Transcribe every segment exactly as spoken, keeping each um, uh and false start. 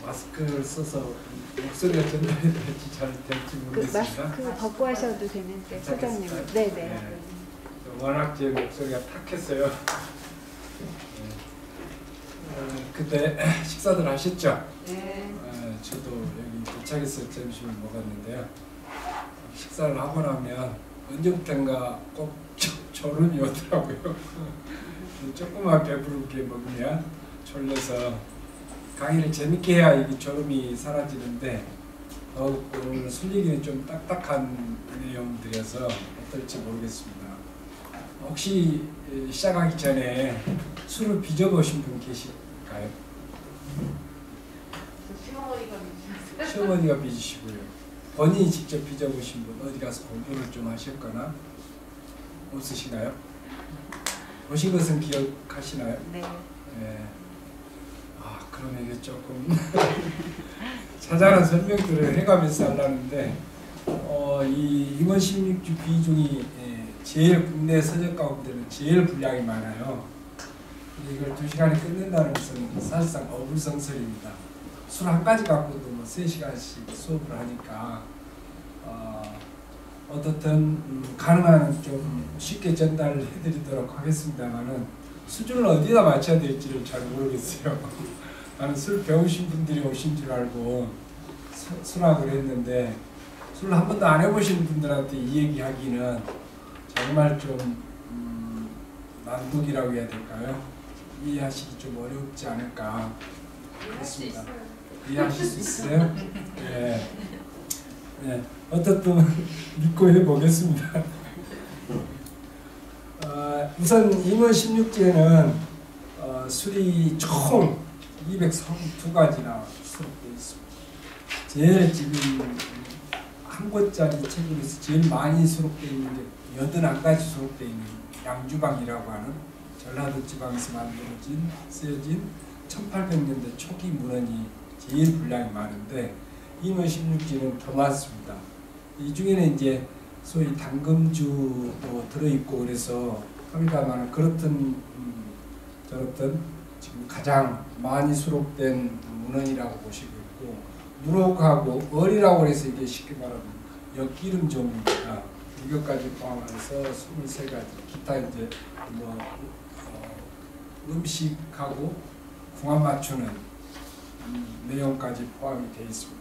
마스크를 써서 목소리가 전달이 될지 잘 될지 모르겠습니다. 그 마스크 벗고 하셔도 되는데 소장님. 네네. 네. 워낙 제 목소리가 탁했어요. 어, 그때 식사들 하셨죠? 네. 어, 저도 여기 도착해서 점심을 먹었는데요. 식사를 하고 나면 언제부턴가 꼭 졸음이 오더라고요. 조금만 배부르게 먹으면 졸려서 강의를 재밌게 해야 이게 졸음이 사라지는데 더욱 오늘 술 얘기는 좀 딱딱한 내용들이어서 어떨지 모르겠습니다. 혹시 시작하기 전에 술을 빚어보신 분 계실까요? 시어머니가 빚으셨어요? 시어머니가 빚으시고요. 본인이 직접 빚어보신 분, 어디 가서 공부를 좀 하셨거나 없으시나요? 보신 것은 기억하시나요? 네. 네. 아, 그러면 이게 조금 자잘한 설명들을 해가면서 하려는데 어, 이 임원 십육 주 비중이 제일 국내 서적 가운데는 제일 분량이 많아요. 이걸 두 시간에 끝낸다는 것은 사실상 어불성설입니다. 술 한 가지 갖고도 뭐 세 시간씩 수업을 하니까 어, 어떻든 음, 가능한 좀 쉽게 전달을 해드리도록 하겠습니다만은 수준을 어디다 맞춰야 될지를 잘 모르겠어요. 나는 술 배우신 분들이 오신 줄 알고 수, 수락을 했는데 술 한 번도 안 해보신 분들한테 이 얘기하기는 정말 좀 음, 난독이라고 해야 될까요? 이해하시기 좀 어렵지 않을까 그렇습니다. 이해하실 수 있어요? 네. 네. 어떻든 믿고 해보겠습니다. 어, 우선 임원 십육 주에는 어, 술이 총 이백삼십이 가지나 수록되어 있습니다. 제일 지금 한 권짜리 책으로서 제일 많이 수록되어 있는 게 팔십일 가지 수록되어 있는 양주방이라고 하는 전라도 지방에서 만들어진 쓰여진 천팔백 년대 초기 문헌이 제일 분량이 많은데 임원 십육 지는 더 많습니다. 이 중에는 이제 소위 당금주도 들어있고 그래서 합니다만 그렇든 음, 저렇든 지금 가장 많이 수록된 문헌이라고 보시고 있고 누룩하고 얼이라고 해서 이게 쉽게 말하면 엿기름 종류입니다. 이것까지 포함해서 이십삼 가지 기타 이제 뭐 어, 음식하고 궁합 맞추는 음, 내용까지 포함이 되어 있습니다.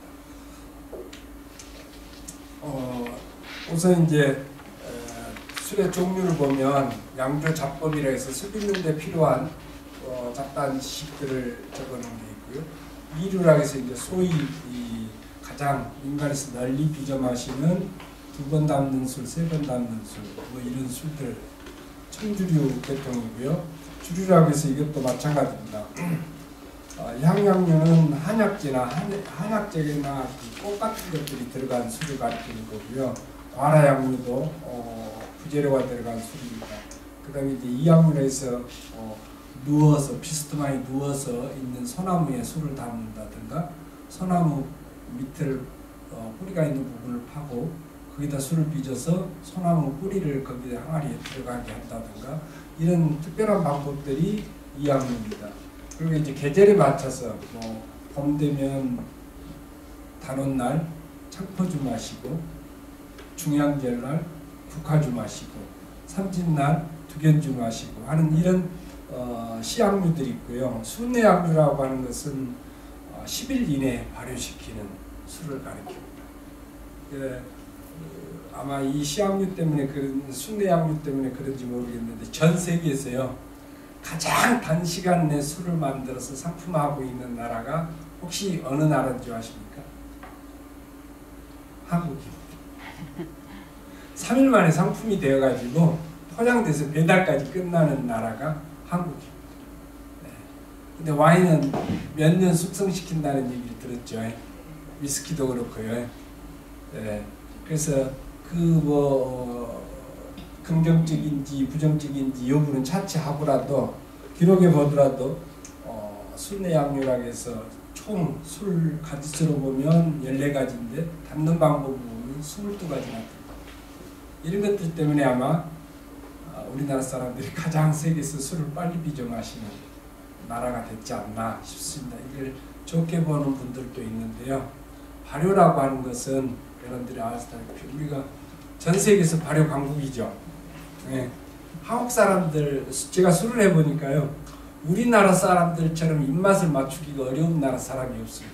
어, 우선 이제 에, 술의 종류를 보면 양조 잡법이라 해서 술 빚는 데 필요한 어, 잡다한 지식들을 적어놓은 게 있고요. 이류라 해서 이제 소위 이 가장 인간에서 널리 빚어 마시는 두 번 담는 술, 세 번 담는 술, 뭐 이런 술들 청주류 계통이고요. 주류라고 해서 이것도 마찬가지입니다. 어, 향양류는 한약재나 한, 한약재나 그 꽃 같은 것들이 들어간 술을 가리키는 거고요. 과라향류도 어, 부재료가 들어간 술입니다. 그 다음에 이제 이향류로 해서 어, 누워서 비스듬하게 누워서 있는 소나무에 술을 담는다든가 소나무 밑을 어, 뿌리가 있는 부분을 파고 거기다 술을 빚어서 소나무 뿌리를 거기에 항아리에 들어가게 한다든가 이런 특별한 방법들이 이향류입니다. 그리고 이제 계절에 맞춰서 뭐 봄 되면 단오날 창포주 마시고 중양절날 국화주 마시고 삼진날 두견주 마시고 하는 이런 어, 시향류들이 있고요. 순내향류라고 하는 것은 어, 십 일 이내에 발효시키는 술을 가리킵니다. 예, 아마 이 시향류 때문에 그런 순내향류 때문에 그런지 모르겠는데 전 세계에서요 가장 단시간 내 술을 만들어서 상품화하고 있는 나라가 혹시 어느 나라인 줄 아십니까? 한국입니다. 삼 일 만에 상품이 되어가지고 포장돼서 배달까지 끝나는 나라가 한국입니다. 네. 근데 와인은 몇 년 숙성시킨다는 얘기를 들었죠. 위스키도 그렇고요. 네. 그래서 그 뭐 긍정적인지 부정적인지 여부는 차치하고라도 기록에 보더라도 어, 순내향류라고 해서 총 술 가지수로 보면 열네 가지인데 담는 방법으로 보면 스물두 가지나 이런 것들 때문에 아마 우리나라 사람들이 가장 세계에서 술을 빨리 빚어 마시는 나라가 됐지 않나 싶습니다. 이걸 좋게 보는 분들도 있는데요. 발효라고 하는 것은 여러분들이 아시다시피 우리가 전 세계에서 발효 강국이죠. 네. 한국 사람들, 제가 술을 해보니까요, 우리나라 사람들처럼 입맛을 맞추기가 어려운 나라 사람이 없습니다.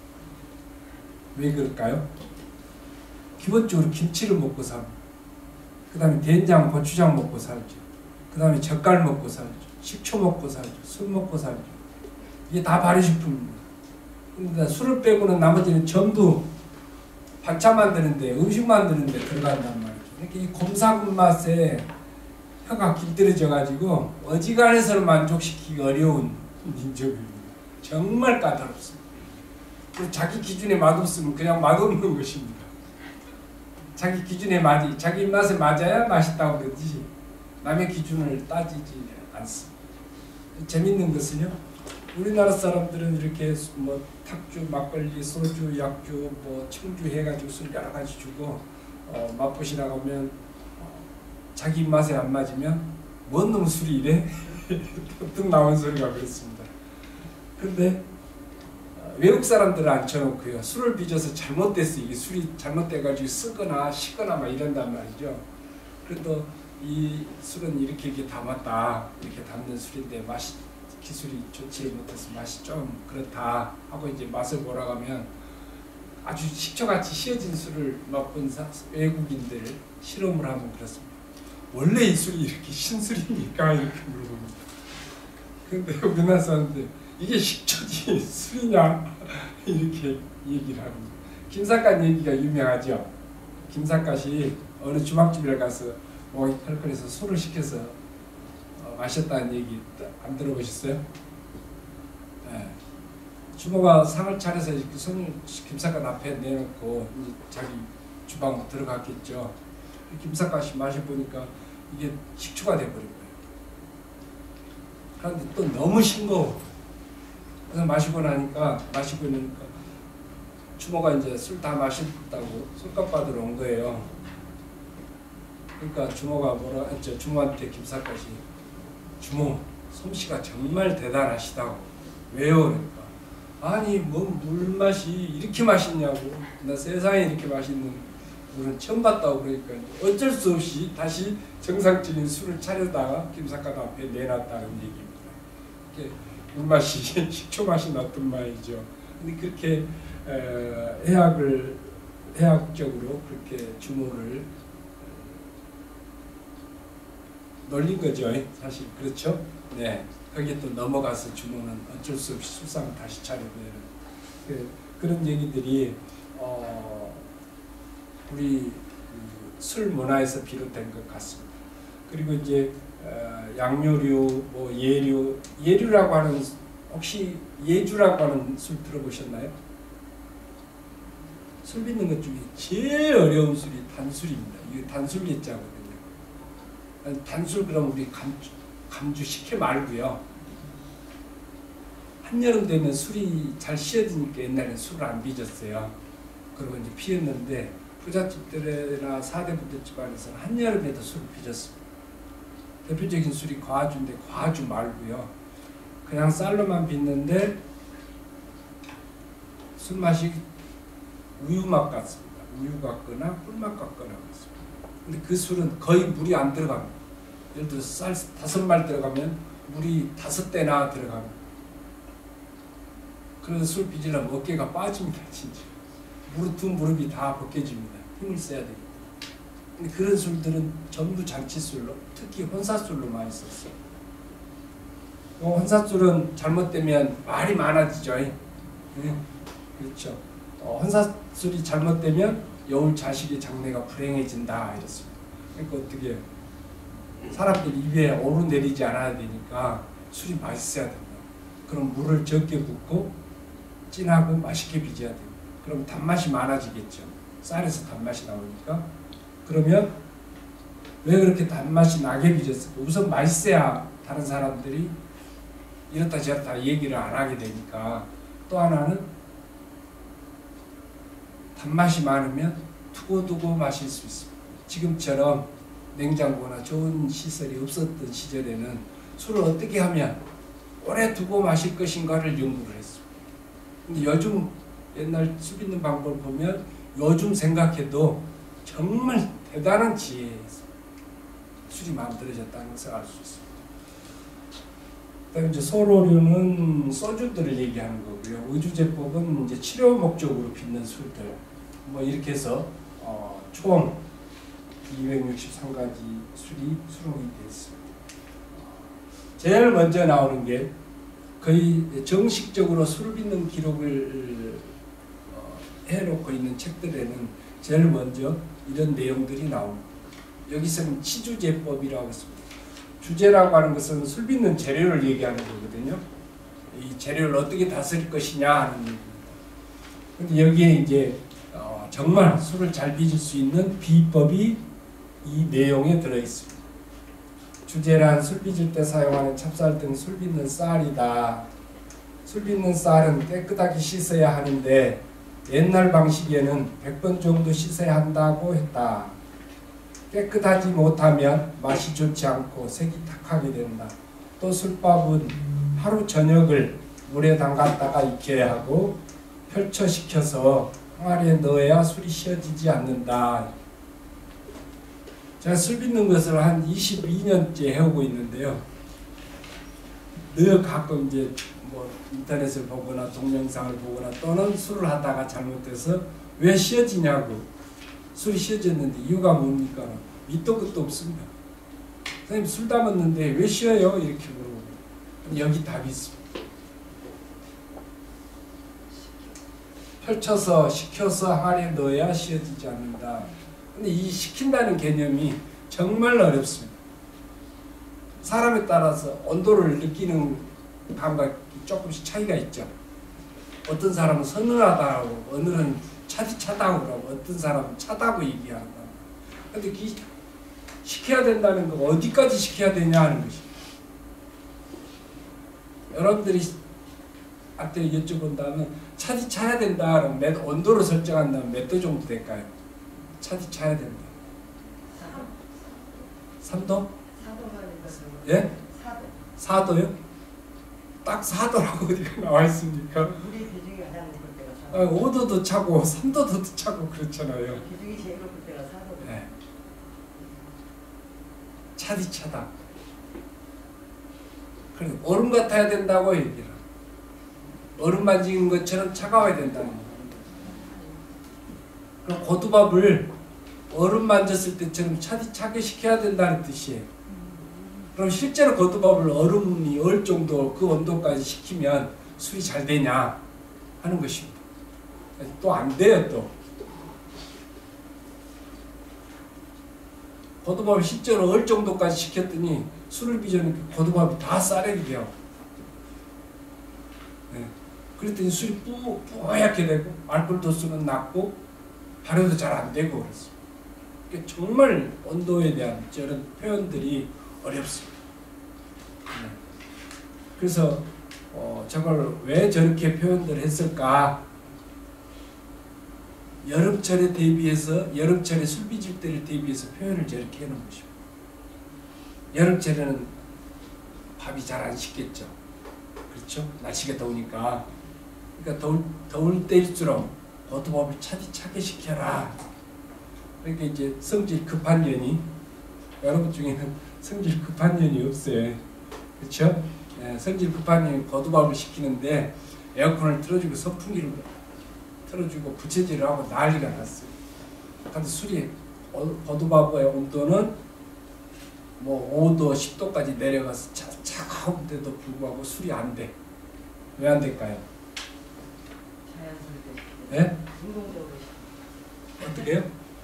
왜 그럴까요? 기본적으로 김치를 먹고 삽니다. 그 다음에 된장, 고추장 먹고 살죠. 그 다음에 젓갈 먹고 살죠. 식초 먹고 살죠. 술 먹고 살죠. 이게 다 발효식품입니다. 근데 술을 빼고는 나머지는 전부 반찬 만드는데, 음식 만드는데 들어간단 말이죠. 그러니까 이 곰삭은 맛에 혀가 길들여져 가지고 어지간해서는 만족시키기 어려운 민족입니다. 정말 까다롭습니다. 그리고 자기 기준에 맛없으면 그냥 맛없는 것입니다. 자기 기준에 맞이, 자기 입맛에 맞아야 맛있다고 그러지 남의 기준을 따지지 않습니다. 재밌는 것은요, 우리나라 사람들은 이렇게 뭐 탁주, 막걸리, 소주, 약주, 뭐 청주 해가지고 술 여러 가지 주고 어, 맛보시라고 하면 어, 자기 입맛에 안 맞으면 뭔 놈 술이 이래? 뚝 나온 소리가 그렇습니다. 근데 어, 외국 사람들은 앉혀놓고요, 술을 빚어서 잘못됐어, 이게 술이 잘못돼가지고 쓰거나 식거나 막 이런단 말이죠. 그래도 이 술은 이렇게 이렇게 담았다, 이렇게 담는 술인데 맛이 기술이 좋지 못해서 맛이 좀 그렇다 하고 이제 맛을 보러 가면 아주 식초같이 씌어진 술을 맛본 사, 외국인들 실험을 하면 그렇습니다. 원래 이 술이 이렇게 신술입니까? 이렇게 물어봅니다. 근데 우리나라 사람들 이게 식초지 술이냐? 이렇게 얘기를 합니다. 김삿갓 얘기가 유명하죠. 김삿갓이 어느 주막집에 가서 뭐 컬컬해서 술을 시켜서 어, 마셨다는 얘기 안 들어보셨어요? 네. 주모가 상을 차려서 손을 김삿갓 앞에 내놓고 이제 자기 주방 들어갔겠죠. 김삿갓이 마셔보니까 이게 식초가 돼버린 거예요. 그런데 또 너무 싱거워. 그래서 마시고 나니까 마시고 나니까 주모가 이제 술 다 마셨다고 술값 받으러 온 거예요. 그러니까 주모가 뭐라 했죠? 주모한테 김삿갓이, 주모, 솜씨가 정말 대단하시다고. 왜요? 그러니까 아니 뭐 물맛이 이렇게 맛있냐고, 나 세상에 이렇게 맛있는 물은 처음 봤다고. 그러니까 어쩔 수 없이 다시 정상적인 술을 차려다가 김삿갓 앞에 내놨다는 얘기입니다. 이렇게 물맛이 식초 맛이 났던 말이죠. 근데 그렇게 에, 해학을 해학적으로 그렇게 주모를 놀린 거죠, 사실. 그렇죠? 네. 거기에 또 넘어가서 주모는 어쩔 수 없이 술상을 다시 차리고 그, 그런 얘기들이 어, 우리 그 술 문화에서 비롯된 것 같습니다. 그리고 이제 어, 양료류, 뭐 예류, 예류라고 하는, 혹시 예주라고 하는 술 들어보셨나요? 술 빚는 것 중에 제일 어려운 술이 단술입니다. 이게 단술 예자거든요. 단술 그럼 우리 감주, 감주 식혜 말고요. 한여름 되면 술이 잘 씌어지니까 옛날에 술을 안 빚었어요. 그리고 이제 피웠는데 부잣집들이나 사대부들 집안에서는 한여름에도 술을 빚었습니다. 대표적인 술이 과주인데 과주 말고요. 그냥 쌀로만 빚는데 술맛이 우유맛 같습니다. 우유 같거나 꿀맛 같거나 그렇습니다. 근데 그 술은 거의 물이 안 들어갑니다. 예를 들어 쌀 다섯 말 들어가면 물이 다섯 대나 들어갑니다. 그래서 술 빚으려면 어깨가 빠집니다. 진짜 무릎 두 무릎이 다 벗겨집니다. 힘을 써야 됩니다. 근데 그런 술들은 전부 잔치술로, 특히 혼사술로 많이 썼어요. 혼사술은 잘못되면 말이 많아지죠. 네? 그렇죠. 어, 혼사술이 잘못되면 여울 자식의 장래가 불행해진다 이렇습니다. 그러니까 어떻게 사람들 입에 오르내리지 않아야 되니까 술이 맛있어야 된다. 그럼 물을 적게 붓고 진하고 맛있게 빚어야 됩니다. 그럼 단맛이 많아지겠죠. 쌀에서 단맛이 나오니까. 그러면 왜 그렇게 단맛이 나게 빚었을까? 우선 맛있어야 다른 사람들이 이렇다 저렇다 얘기를 안 하게 되니까. 또 하나는 단맛이 많으면 두고두고 마실 수 있습니다. 지금처럼 냉장고나 좋은 시설이 없었던 시절에는 술을 어떻게 하면 오래 두고 마실 것인가를 연구를 했습니다. 근데 요즘 옛날 술 빚는 방법을 보면 요즘 생각해도 정말 대단한 지혜에서 술이 만들어졌다는 것을 알 수 있습니다. 그다음에 이제 소로류는 소주들을 얘기하는 거고요. 의주제법은 이제 치료 목적으로 빚는 술들. 뭐 이렇게 해서 어, 총 이백육십삼 가지 술이 수록이 되어 있습니다. 제일 먼저 나오는 게 거의 정식적으로 술 빚는 기록을 어, 해놓고 있는 책들에는 제일 먼저 이런 내용들이 나옵니다. 여기서는 치주제법이라고 했습니다. 주제라고 하는 것은 술 빚는 재료를 얘기하는 거거든요. 이 재료를 어떻게 다스릴 것이냐 하는 얘기입니다. 근데 여기에 이제 어, 정말 술을 잘 빚을 수 있는 비법이 이 내용에 들어 있습니다. 주제란 술 빚을 때 사용하는 찹쌀 등 술 빚는 쌀이다. 술 빚는 쌀은 깨끗하게 씻어야 하는데 옛날 방식에는 백 번 정도 씻어야 한다고 했다. 깨끗하지 못하면 맛이 좋지 않고 색이 탁하게 된다. 또 술밥은 하루 저녁을 물에 담갔다가 익혀야 하고 펼쳐 식혀서 항아리에 넣어야 술이 쉬어지지 않는다. 제가 술 빚는 것을 한 이십이 년째 해오고 있는데요. 늘 가끔 이제 뭐 인터넷을 보거나 동영상을 보거나 또는 술을 하다가 잘못해서 왜 쉬어지냐고. 술이 쉬어졌는데 이유가 뭡니까? 밑도 끝도 없습니다. 선생님 술 담았는데 왜 쉬어요? 이렇게 물어보면 여기 답이 있습니다. 펼쳐서 식혀서 항아리에 넣어야 쉬어지지 않는다. 근데 이 식힌다는 개념이 정말 어렵습니다. 사람에 따라서 온도를 느끼는 감각이 조금씩 차이가 있죠. 어떤 사람은 서늘하다고, 오늘은 차디차다고 그러고, 어떤 사람은 차다고 얘기한다. 근데 그 식혀야 된다는 거 어디까지 식혀야 되냐 하는 것이. 여러분들이 한테 여쭤본다면 차디 차야 된다 그러면 몇 온도를 설정한다면 몇 도 정도 될까요? 차디 차야 된다. 삼 도? 예? 사 도요? 딱 사 도라고 어디가 나와 있습니까? 물이 비중이 가장 높을 때가 사 도. 아, 오 도도 차고 삼 도도 차고 그렇잖아요. 비중이 제일 높을 때가 사 도. 네. 차디 차다. 그래서 얼음 같아야 된다고 얘기를. 얼음 만지는 것처럼 차가워야 된다는 거예요. 그럼 고두밥을 얼음 만졌을 때처럼 차디 차게 식혀야 된다는 뜻이에요. 그럼 실제로 고두밥을 얼음이 얼 정도 그 온도까지 식히면 술이 잘 되냐 하는 것입니다. 또 안 돼요. 또 고두밥을 실제로 얼 정도까지 식혔더니 술을 빚으니까 고두밥이 다 쌀액이 돼요. 네. 그랬더니 술이 뿌, 뿌옇게 되고 알코올 도수는 낮고 발효도 잘 안 되고 그랬어요. 그러니까 정말 온도에 대한 저런 표현들이 어렵습니다. 네. 그래서 어, 저걸 왜 저렇게 표현들 했을까? 여름철에 대비해서 여름철에 술 빚을 때를 대비해서 표현을 저렇게 해놓은 것입니다. 여름철에는 밥이 잘 안 식겠죠. 그렇죠? 날씨가 더우니까. 그러니까 더울, 더울 때일수록 고두밥을 차디 차게 식혀라. 그러니까 이제 성질 급한 년이 여러분 중에는 성질 급한 년이 없어요. 그렇죠? 네, 성질 급한 년이 고두밥을 식히는데 에어컨을 틀어주고 선풍기를 틀어주고 부채질을 하고 난리가 났어요. 근데 술이 고두밥의 온도는 뭐 오 도, 십 도까지 내려가서 차, 차가운데도 불구하고 술이 안 돼. 왜 안 될까요? 자연스럽게. 네? 인공적으로. 어떻게 해요?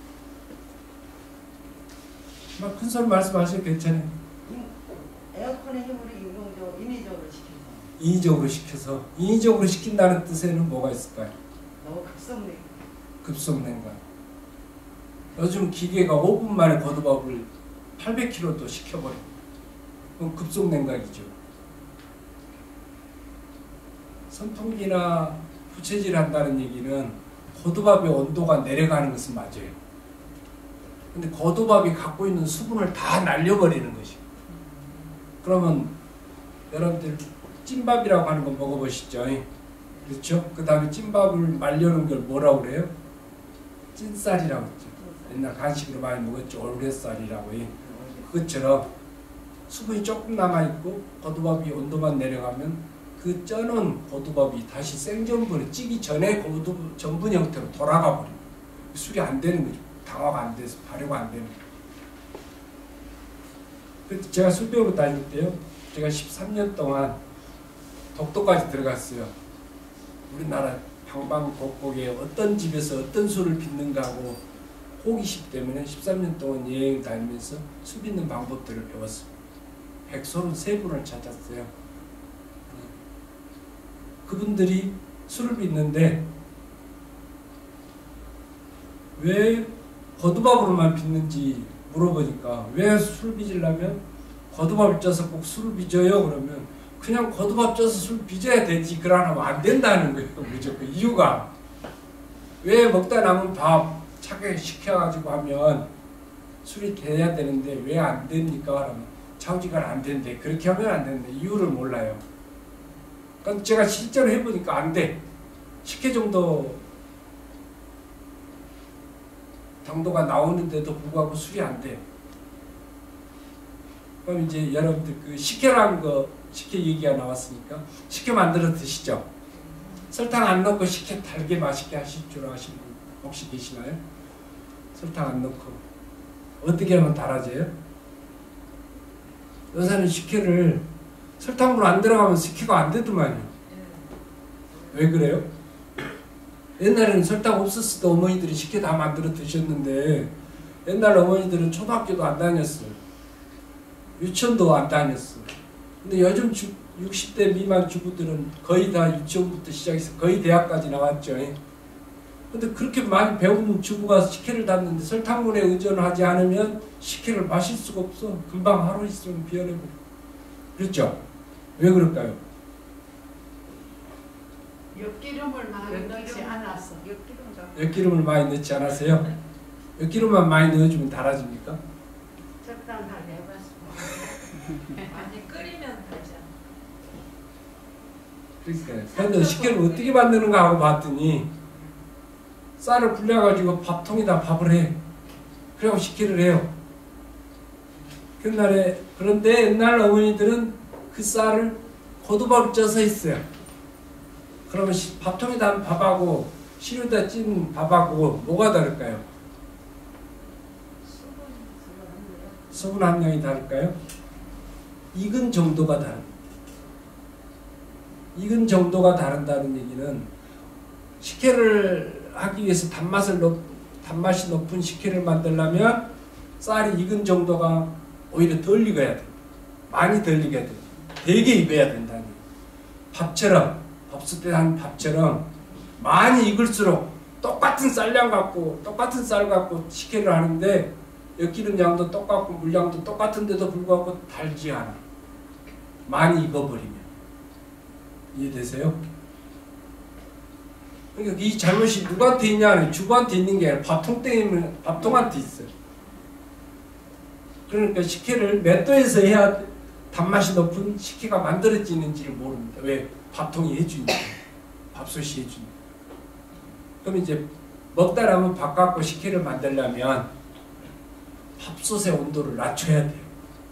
막 큰 소리 말씀하셔도 괜찮아요. 에어컨의 힘으로 인공적으로, 인위적으로 시켜서. 인위적으로 시켜서. 인위적으로 시킨다는 뜻에는 뭐가 있을까요? 너무 급성내. 급속냉각. 요즘 기계가 오 분 만에 고두밥을 팔백 킬로그램도 식혀버려요. 그럼 급속냉각이죠. 선풍기나 부채질 한다는 얘기는 고두밥의 온도가 내려가는 것은 맞아요. 근데 고두밥이 갖고 있는 수분을 다 날려버리는 것이에요. 그러면 여러분들 찐밥이라고 하는 거 먹어보시죠. 그렇죠? 그 다음에 찐밥을 말려놓은 걸 뭐라고 그래요? 찐쌀이라고 했죠. 옛날 간식으로 많이 먹었죠. 올레쌀이라고. 그것처럼 수분이 조금 남아있고 고두밥이 온도만 내려가면 그 쪄놓은 고두밥이 다시 생전분에 찌기 전에 고두 전분 형태로 돌아가 버려요. 술이 안 되는 거죠. 당화가 안 돼서 발효가 안 되는 거예요. 그래서 제가 술 배우러 다닐 때요. 제가 십삼 년 동안 독도까지 들어갔어요. 우리나라 방방곡곡에 어떤 집에서 어떤 술을 빚는가 하고 호기심 때문에 십삼 년 동안 여행을 다니면서 술 빚는 방법들을 배웠어요. 백삼십삼 분을 찾았어요. 그분들이 술을 빚는데 왜 거두밥으로만 빚는지 물어보니까 왜 술 빚으려면 거두밥을 쪄서 꼭 술을 빚어요? 그러면 그냥 거두밥 쪄서 술 빚어야 되지 그러면 안 된다는 거예요. 무조건 이유가 왜 먹다 남은 밥 차게 식혀가지고 하면 술이 돼야 되는데 왜 안 됩니까? 그러면 자우지가 안 된대. 그렇게 하면 안 된대. 이유를 몰라요. 그러니까 제가 실제로 해보니까 안 돼. 식혜 정도 당도가 나오는데도 불구하고 술이 안 돼요. 그럼 이제 여러분들 그 식혜라는 거 식혜 얘기가 나왔으니까 식혜 만들어 드시죠. 설탕 안 넣고 식혜 달게 맛있게 하실 줄 아시는 분 혹시 계시나요? 설탕 안 넣고 어떻게 하면 달아져요? 요새는 식혜를 설탕으로 안 들어가면 식혜가 안 되더만요. 왜 그래요? 옛날에는 설탕 없었을 때 어머니들이 식혜 다 만들어 드셨는데 옛날 어머니들은 초등학교도 안 다녔어요. 유치원도 안 다녔어. 근데 요즘 주, 육십 대 미만 주부들은 거의 다 유치원부터 시작해서 거의 대학까지 나왔죠. 근데 그렇게 많이 배운 주부가 식혜를 담는데 설탕물에 의존하지 않으면 식혜를 마실 수가 없어. 금방 하루 있으면 비어내고. 그렇죠? 왜 그럴까요? 엿기름을 많이 넣지 않았어. 엿기름을 많이 넣지 않았어요? 엿기름만 많이 넣어주면 달아집니까? 적당하게 해봤어. 많이 끓이면 되죠. 그러니까요. 근데 식혜를 어떻게 만드는가 하고 봤더니 쌀을 불려가지고 밥통에다 밥을 해. 그리고 식혜를 해요. 그날에 그런데 옛날 어머니들은 그 쌀을 고두밥을 쪄서 했어요. 그러면 밥통에다 한 밥하고 시루에다 찐 밥하고 뭐가 다를까요? 수분 함량이 다를까요? 익은 정도가 다릅니다. 익은 정도가 다른다는 얘기는 식혜를 하기 위해서 단맛을 높, 단맛이 높은 식혜를 만들려면 쌀이 익은 정도가 오히려 덜 익어야 돼. 많이 덜 익어야 돼. 되게 익어야 된다니. 밥처럼 밥솥에 한 밥처럼 많이 익을수록 똑같은 쌀량 갖고 똑같은 쌀 갖고 식혜를 하는데 엿기름 양도 똑같고 물량도 똑같은데도 불구하고 달지 않아. 많이 익어버리면. 이해되세요? 그러니까 이 잘못이 누구한테 있냐는 주부한테 있는 게 아니라 밥통 때문에 밥통한테 있어요. 그러니까 식혜를 몇 도에서 해야 단맛이 높은 식혜가 만들어지는지를 모릅니다. 왜? 밥통이 해주니까. 밥솥이 해주니까. 그럼 이제 먹다 남은 밥 갖고 식혜를 만들려면 밥솥의 온도를 낮춰야 돼요.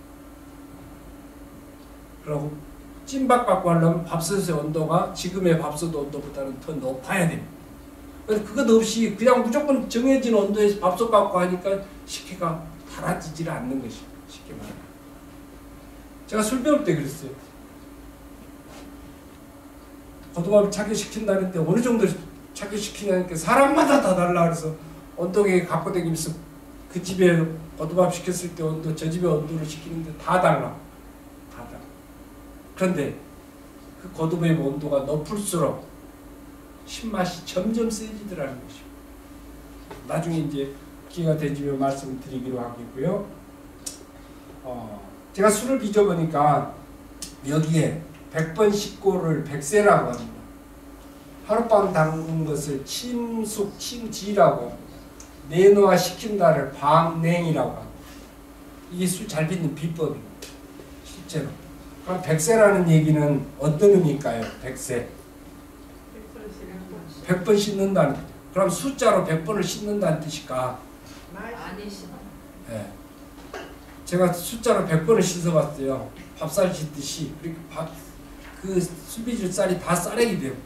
그리고 찐밥 갖고 하려면 밥솥의 온도가 지금의 밥솥 온도보다는 더 높아야 됩니다. 그래서 그것 없이 그냥 무조건 정해진 온도에서 밥솥 갖고 하니까 식혜가 달아지질 않는 것이죠. 쉽게 말하면. 제가 술 배울 때 그랬어요. 고두밥을 차게 시킨다는데 어느 정도 차게 시키냐니까 사람마다 다 달라 그래서 온도계 갖고 다니면서 그 집에 고두밥 시켰을 때 온도, 저 집에 온도를 시키는데 다 달라. 다 달라. 그런데 그 고두밥의 온도가 높을수록 신맛이 점점 세지더라는 것이죠. 나중에 이제 기회가 되지면 말씀을 드리기로 하겠고요. 어, 제가 술을 빚어보니까 여기에 백 번 식고를 백세라고 합니다. 하룻밤 담근 것을 침숙, 침지라고 합니다. 내놓아 식힌다를 방냉이라고 합니다. 이게 술 잘 빚는 비법입니다. 실제로. 그럼 백세라는 얘기는 어떤 의미일까요? 백세. 백 번 씻는다는 뜻. 그럼 숫자로 백 번을 씻는다는 뜻일까? 아니시나? 예. 제가 숫자로 백 번을 씻어봤어요. 밥살 씻듯이. 그러니까 밥, 그 수비줄 쌀이 다 쌀액이 돼요.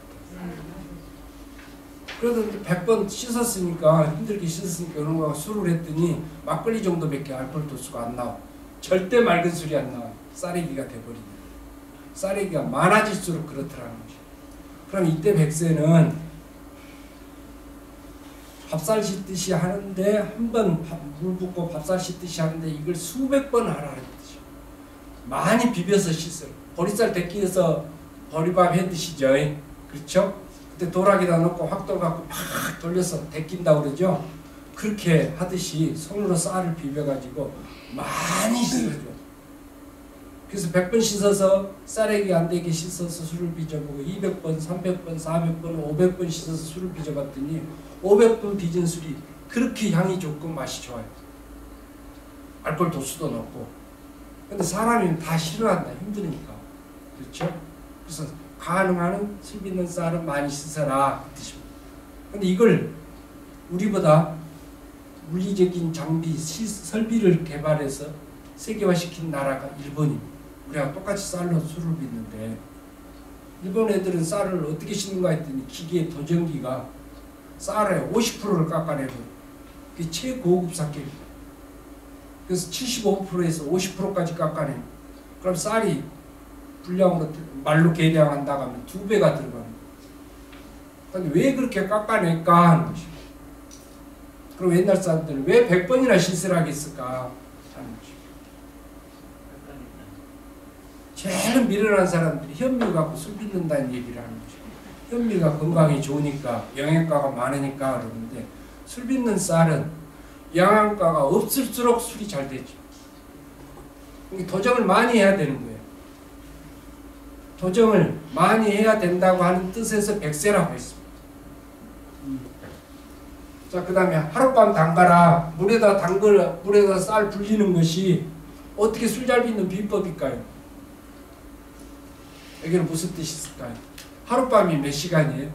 그래도 백 번 씻었으니까, 힘들게 씻었으니까 이런 거 술을 했더니 막걸리 정도밖에 알코올 도수가 안 나와. 절대 맑은 술이 안 나와. 쌀액이가 돼버리네. 쌀액이가 많아질수록 그렇더라는 거죠. 그럼 이때 백세는 밥살 씻듯이 하는데, 한 번 물 붓고 밥살 씻듯이 하는데 이걸 수백 번 하라는 뜻이죠. 많이 비벼서 씻어요. 보리쌀 데끼어서 보리밥 해 드시죠. 그렇죠? 그때 도락에다 넣고 확돌 갖고 팍 돌려서 데낀다고 그러죠. 그렇게 하듯이 손으로 쌀을 비벼가지고 많이 씻어줘. 그래서 백 번 씻어서 쌀액이 안 되게 씻어서 술을 빚어보고 이백 번, 삼백 번, 사백 번, 오백 번 씻어서 술을 빚어봤더니 오백 번 빚은 술이 그렇게 향이 좋고 맛이 좋아요. 알코올 도수도 높고. 근데 사람이 다 싫어한다. 힘드니까. 그렇죠? 그래서 가능한 술 빚는 쌀은 많이 씻어라 그 뜻입니다. 근데 이걸 우리보다 물리적인 장비, 시, 설비를 개발해서 세계화시킨 나라가 일본입니다. 우리가 똑같이 쌀로 술을 빚는데 일본 애들은 쌀을 어떻게 씻는가 했더니 기계 도전기가 쌀의 오십 퍼센트를 깎아내고 그게 최고급 쌀입니다. 그래서 칠십오 퍼센트에서 오십 퍼센트까지 깎아내고 그럼 쌀이 분량으로 말로 계량한다고 하면 두 배가 들어갑니다. 근데 왜 그렇게 깎아낼까 하는 것이죠. 그럼 옛날 사람들은 왜 백 번이나 씻으라고 했을까 하는 것이죠. 제일 미련한 사람들이 현미 갖고 술 빚는다는 얘기를 하는 거죠. 현미가 건강에 좋으니까 영양가가 많으니까 그러는데 술 빚는 쌀은 영양가가 없을수록 술이 잘 되죠. 도정을 많이 해야 되는 거예요. 도정을 많이 해야 된다고 하는 뜻에서 백세라고 했습니다. 자, 그 다음에 하룻밤 담가라. 물에다 담글, 물에다 쌀 불리는 것이 어떻게 술 잘 빚는 비법일까요? 여기는 무슨 뜻이 있을까요? 하룻밤이 몇 시간이에요?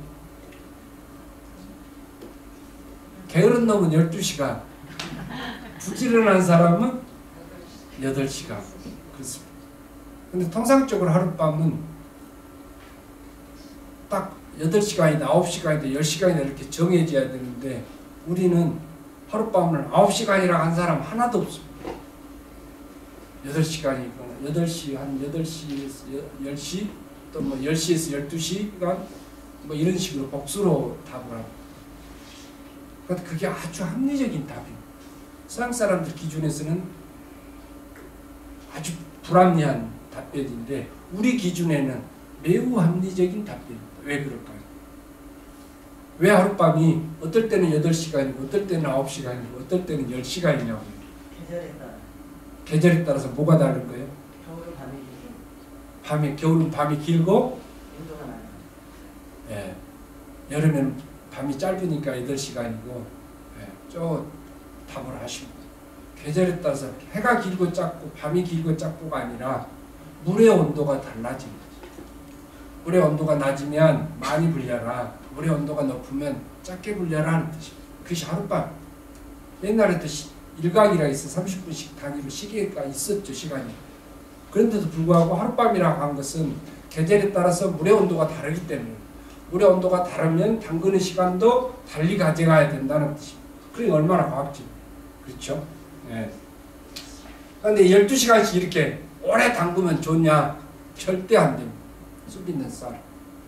게으른 놈은 열두 시간, 부지런한 사람은 여덟 시간. 그렇습니다. 근데 통상적으로 하룻밤은 딱 여덟 시간이다, 아홉 시간이다, 열 시간이다 이렇게 정해져야 되는데 우리는 하룻밤을 아홉 시간이라 한 사람 하나도 없습니다. 여덟 시간이거나 여덟 시, 한 여덟 시에서 열 시, 또 뭐 열 시에서 열두 시간 뭐 이런 식으로 복수로 답을 합니다. 그러니까 그게 아주 합리적인 답입니다. 서양 사람들 기준에서는 아주 불합리한 답변인데 우리 기준에는 매우 합리적인 답변입니다. 왜 그럴까요? 왜 하룻밤이 어떨 때는 여덟 시간이고 어떨 때는 아홉 시간이고 어떨 때는 열 시간이냐고요. 계절에 따라. 계절에 따라서 뭐가 다른 거예요? 겨울은 밤이 길고 밤이, 겨울은 밤이 길고 운동은 안 해요. 예, 여름에는 밤이 짧으니까 여덟 시간이고 예, 저 답을 하시고 계절에 따라서 해가 길고 짧고 밤이 길고 짧고가 아니라 물의 온도가 달라집니다. 물의 온도가 낮으면 많이 불려라. 물의 온도가 높으면 작게 불려라 하는 뜻입니다. 그것이 하룻밤. 옛날에도 일각이라 해서 삼십 분씩 단위로 시계가 있었죠. 시간이. 그런데도 불구하고 하룻밤이라고 한 것은 계절에 따라서 물의 온도가 다르기 때문에 물의 온도가 다르면 담그는 시간도 달리 가져가야 된다는 뜻입니다. 그게 얼마나 과학적이에요. 그렇죠? 예. 그런데 열두 시간씩 이렇게 오래 담그면 좋냐? 절대 안 됩니다. 술 빚는 쌀.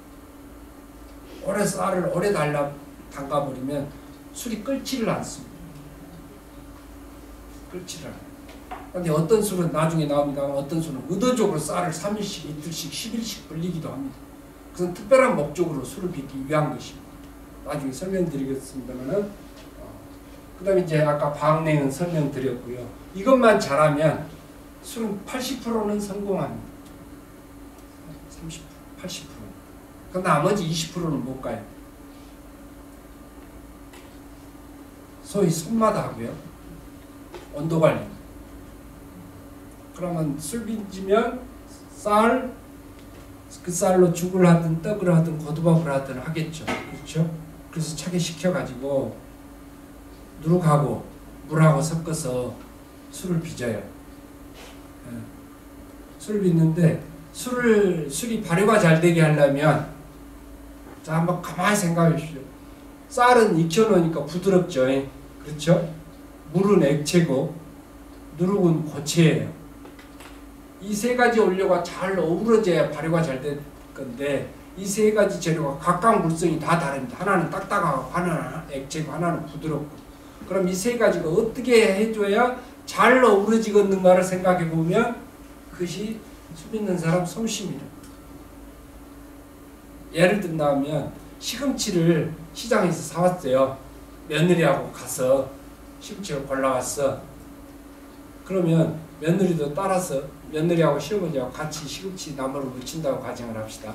오래 쌀을 오래 달라 담가버리면 술이 끓지를 않습니다. 끓지를 않아요. 그런데 어떤 술은 나중에 나옵니다. 어떤 술은 의도적으로 쌀을 삼 일씩, 이틀씩, 십 일씩 불리기도 합니다. 그것은 특별한 목적으로 술을 빚기 위한 것입니다. 나중에 설명드리겠습니다만은 어, 그 다음에 이제 아까 방냉은 설명드렸고요. 이것만 잘하면 술은 팔십 퍼센트는 성공합니다. 삼십 퍼센트, 팔십 퍼센트. 그 나머지 이십 퍼센트는 못 가요. 소위 손마다 하고요. 온도 관리. 그러면 술 빚으면 쌀, 그 쌀로 죽을 하든 떡을 하든 고두밥을 하든 하겠죠. 그렇죠? 그래서 차게 식혀가지고 누룩하고 물하고 섞어서 술을 빚어요. 예. 술을 빚는데 술을 술이 발효가 잘 되게 하려면 자 한번 가만히 생각해 보십시오. 쌀은 익혀놓으니까 부드럽죠. 그렇죠? 물은 액체고 누룩은 고체예요. 이 세 가지 원료가 잘 어우러져야 발효가 잘 될 건데 이 세 가지 재료가 각각 물성이 다 다릅니다. 하나는 딱딱하고 하나는 액체고 하나는 부드럽고. 그럼 이 세 가지가 어떻게 해줘야 잘 어우러지겠는가를 생각해 보면 그것이 술 빚는 사람 솜씨입니다. 예를 든다면 시금치를 시장에서 사왔어요. 며느리하고 가서 시금치를 골라왔어. 그러면 며느리도 따라서 며느리하고 시어머니하고 같이 시금치 나무를 묻힌다고 가정을 합시다.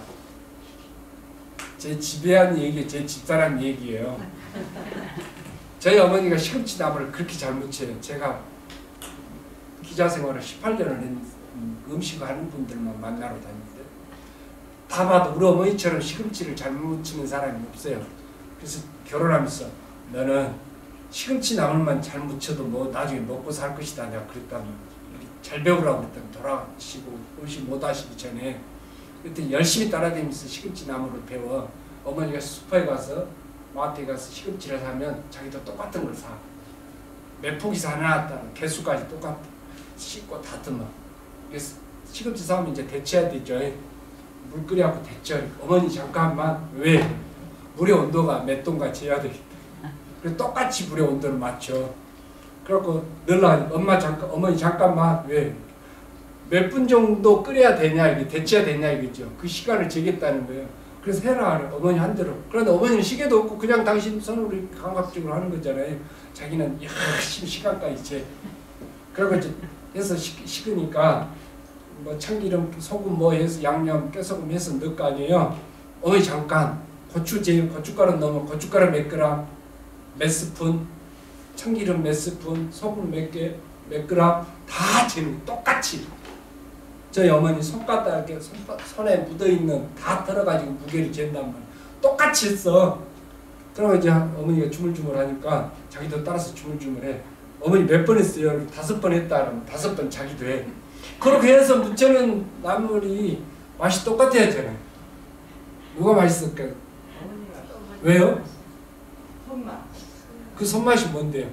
제 집에 한 얘기, 제 집사람 얘기예요. 저희 어머니가 시금치 나무를 그렇게 잘 묻혀요. 제가 기자 생활을 십팔 년을 했, 음식을 하는 분들만 만나러 다니는데 다 봐도 우리 어머니처럼 시금치를 잘 묻히는 사람이 없어요. 그래서 결혼하면서 너는 시금치 나물만 잘 묻혀도 뭐 나중에 먹고 살 것이다 내가 그랬다니 잘 배우라고 그랬더니 돌아가시고 음식 못 하시기 전에 그때 열심히 따라다니면서 시금치 나물을 배워. 어머니가 슈퍼에 가서 마트에 가서 시금치를 사면 자기도 똑같은 걸 사. 몇 포기 사놨다는 개수까지 똑같아. 씻고 다듬어. 그래서 시금치 사면 이제 데쳐야 되죠. 물 끓여갖고 데쳐. 어머니 잠깐만. 왜? 물의 온도가 몇 도인가 재야 되겠다. 그래서 똑같이 물의 온도를 맞춰. 그래갖고 늘라 엄마 잠깐 어머니 잠깐만. 왜? 몇 분 정도 끓여야 되냐 이게 데쳐야 되냐 이거죠. 그 시간을 재겠다는 거예요. 그래서 해라 어머니 한 대로. 그런데 어머니는 시계도 없고 그냥 당신 손으로 감각적으로 하는 거잖아요. 자기는 열심히 시간까지 재. 그리고 이제 해서 식, 식으니까 뭐 참기름, 소금 뭐 해서 양념, 깨소금 해서 넣을 거 아니에요. 어머니 잠깐 고추 제일 고춧가루 넣으면 고춧가루 몇 그램, 몇 스푼, 참기름 몇 스푼, 소금 몇 개, 몇 그램 다 재는 똑같이. 저희 어머니 손바닥에 손바, 손에 묻어있는 다 털어가지고 무게를 잰단 말이에요. 똑같이 했어. 그러면 이제 어머니가 주물주물 하니까 자기도 따라서 주물주물해. 어머니 몇 번 했어요? 다섯 번 했다 그러면 다섯 번 자기도 해. 그렇게 해서 묻혀놓은 나물이 맛이 똑같아야 되잖아요. 누가 맛있을까요? 왜요? 손맛. 그 손맛이 뭔데요?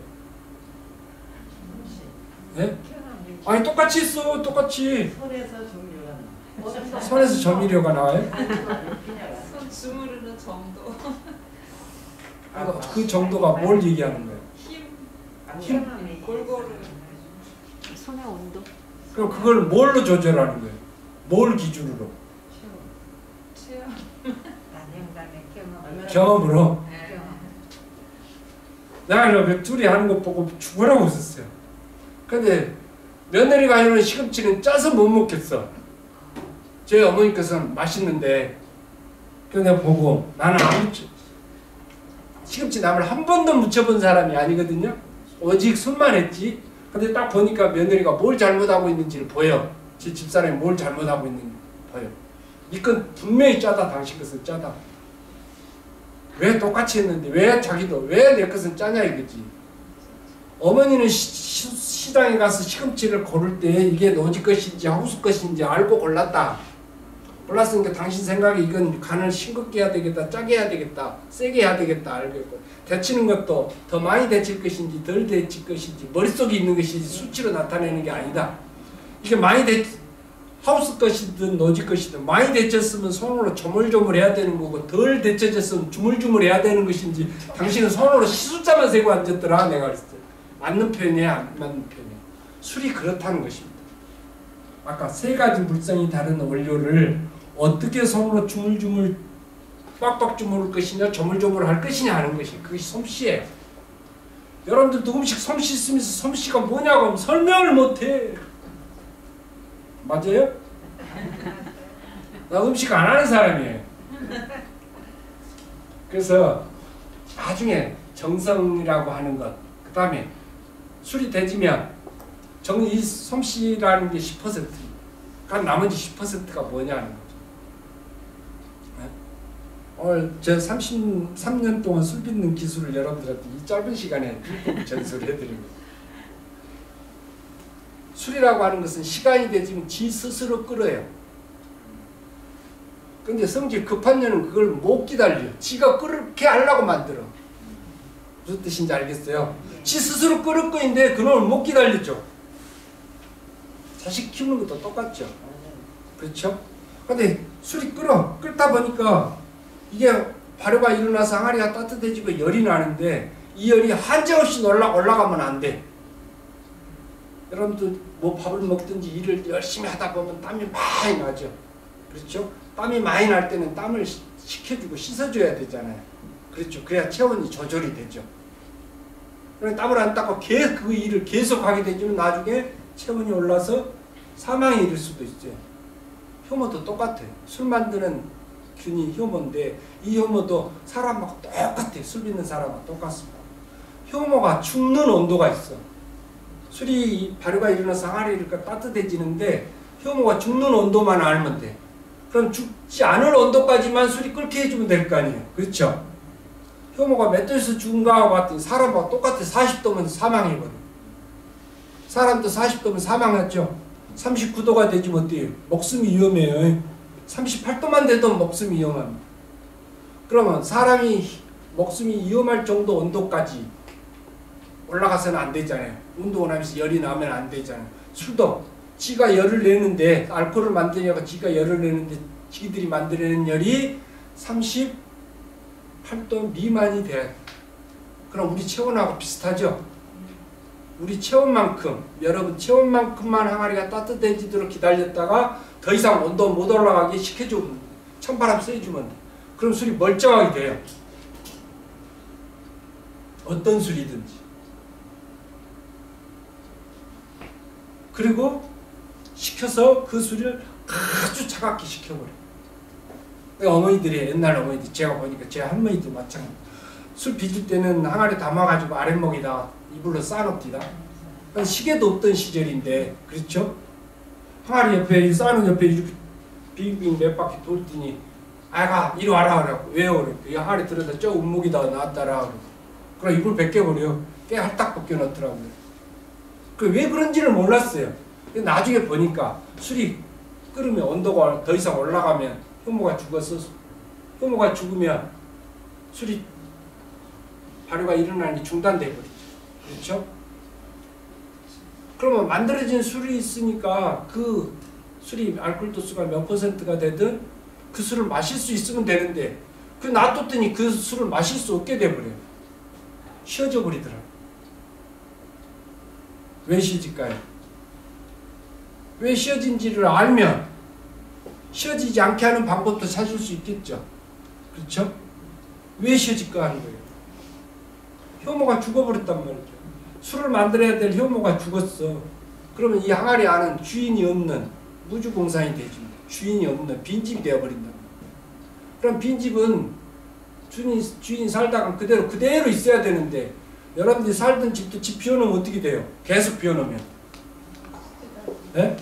네? 아니 똑같이 했어. 똑같이. 손에서 조미료가 나와. 손에서 조미료가 나와요? 손 주무르는 정도. 아, 그 정도가 뭘 얘기하는 거예요? 힘, 힘? 골고루. 손의 온도. 그럼 그걸 뭘로 조절하는 거예요? 뭘 기준으로? 체험. 나중간에 경험. 경험으로? 네. 내가 그 둘이 하는 거 보고 죽으라고 웃었어요. 근데 며느리가 해놓은 시금치는 짜서 못 먹겠어. 저희 어머니께서는 맛있는데 그래서 내가 보고 나는 안 묻혀. 시금치 나물 한 번도 묻혀본 사람이 아니거든요. 오직 손만 했지. 근데 딱 보니까 며느리가 뭘 잘못하고 있는지를 보여. 제 집사람이 뭘 잘못하고 있는지 보여. 이 건 분명히 짜다. 당신 것은 짜다. 왜 똑같이 했는데 왜 자기도 왜 내 것은 짜냐 이거지. 어머니는 시, 시, 시장에 가서 시금치를 고를 때 이게 노지 것인지 하우스 것인지 알고 골랐다. 골랐으니까 당신 생각에 이건 간을 싱겁게 해야 되겠다, 짜게 해야 되겠다, 세게 해야 되겠다 알겠고 데치는 것도 더 많이 데칠 것인지 덜 데칠 것인지 머릿속에 있는 것이지 수치로 나타내는 게 아니다. 이게 많이 데 하우스 것이든 노지 것이든 많이 데쳤으면 손으로 조물조물 해야 되는 거고 덜 데쳐졌으면 주물주물 해야 되는 것인지 당신은 손으로 시숫자만 세고 앉았더라. 내가 그랬어요. 맞는 표현이야 안 맞는 표현이야. 술이 그렇다는 것입니다. 아까 세 가지 물성이 다른 원료를 어떻게 손으로 주물주물 빡빡 주무를 것이냐 조물조물 할 것이냐 하는 것이 그것이 솜씨예요. 여러분들도 음식 솜씨 쓰면서 솜씨가 뭐냐고 하면 설명을 못해. 맞아요? 나 음식 안 하는 사람이에요. 그래서 나중에 정성이라고 하는 것, 그 다음에 술이 되지면 정, 이 솜씨라는 게 십 퍼센트. 그럼 나머지 십 퍼센트가 뭐냐 하는 거죠. 네? 오늘 저 삼십삼 년 동안 술 빚는 기술을 여러분들한테 이 짧은 시간에 비법 전수를 해드립니다. 술이라고 하는 것은 시간이 되지면 지 스스로 끓어요. 근데 성질 급한 년은 그걸 못 기다려. 지가 끓게 하려고 만들어. 무슨 뜻인지 알겠어요? 지 스스로 끓을 거인데 그놈을 못 기다렸죠. 자식 키우는 것도 똑같죠. 그렇죠? 근데 술이 끓어. 끓다 보니까 이게 발효가 일어나서 항아리가 따뜻해지고 열이 나는데 이 열이 한정없이 올라, 올라가면 안 돼. 여러분들 뭐 밥을 먹든지 일을 열심히 하다 보면 땀이 많이 나죠. 그렇죠? 땀이 많이 날 때는 땀을 식혀주고 씻어줘야 되잖아요. 그렇죠. 그래야 체온이 조절이 되죠. 그러니 땀을 안 닦고 계속 그 일을 계속 하게 되면 나중에 체온이 올라서 사망에 이를 수도 있어요. 효모도 똑같아요. 술 만드는 균이 효모인데 이 효모도 사람하고 똑같아요. 술 빚는 사람하고 똑같습니다. 효모가 죽는 온도가 있어. 술이 발효가 일어나서 항아리가 따뜻해지는데 효모가 죽는 온도만 알면 돼. 그럼 죽지 않을 온도까지만 술이 끓게 해주면 될 거 아니에요. 그렇죠? 효모가 몇 도에서 죽은가 하고 봤더니 사람하고 똑같아. 사십 도면 사망해버려. 사람도 사십 도면 사망하죠. 삼십구 도가 되지면 어때요? 목숨이 위험해요. 삼십팔 도만 돼도 목숨이 위험합니다. 그러면 사람이 목숨이 위험할 정도 온도까지 올라가서는 안 되잖아요. 운동을 하면서 열이 나면 안 되잖아요. 술도 지가 열을 내는데 알코올을 만드냐고 지가 열을 내는데 지들이 만들어내는 열이 삼십팔 도 미만이 돼야 돼. 그럼 우리 체온하고 비슷하죠? 우리 체온만큼, 여러분 체온만큼만 항아리가 따뜻해지도록 기다렸다가 더 이상 온도 못 올라가게 식혀주면 돼. 찬바람 쐬주면 돼. 그럼 술이 멀쩡하게 돼요. 어떤 술이든지. 그리고 식혀서 그 술을 아주 차갑게 식혀버려. 어머니들이 옛날 어머니들 제가 보니까 제 할머니도 마찬가지. 술 빚을 때는 항아리 담아가지고 아랫목에다 이불로 싸놓디다. 시계도 없던 시절인데 그렇죠? 항아리 옆에 싸놓은 옆에 이렇게 빙빙 몇 바퀴 돌더니 아가 이리 와라 그래갖고 왜요? 그래. 이 항아리 들어다 저 운목에다가 놨다라 그래. 그럼 이불 벗겨버려. 깨 할딱 벗겨놓더라고요. 그 왜 그런지를 몰랐어요. 나중에 보니까 술이 끓으면 온도가 더 이상 올라가면 효모가 죽어서 효모가 죽으면 술이 발효가 일어나는 게 중단돼 버리죠. 그렇죠? 그러면 만들어진 술이 있으니까 그 술이 알코올 도수가 몇 퍼센트가 되든 그 술을 마실 수 있으면 되는데 그 놔뒀더니 그 술을 마실 수 없게 돼버려요. 쉬어져 버리더라고요. 왜 쉬어질까요? 왜 쉬어진지를 알면 쉬어지지 않게 하는 방법도 찾을 수 있겠죠. 그렇죠? 왜 쉬어질까 하는 거예요. 효모가 죽어버렸단 말이죠. 술을 만들어야 될 효모가 죽었어. 그러면 이 항아리 안은 주인이 없는 무주공산이 되집니다. 주인이 없는 빈집이 되어버린다. 그럼 빈집은 주인, 주인 살다가 그대로 그대로 있어야 되는데 여러분들이 살던 집도 집 비워놓으면 어떻게 돼요? 계속 비워놓으면. 네?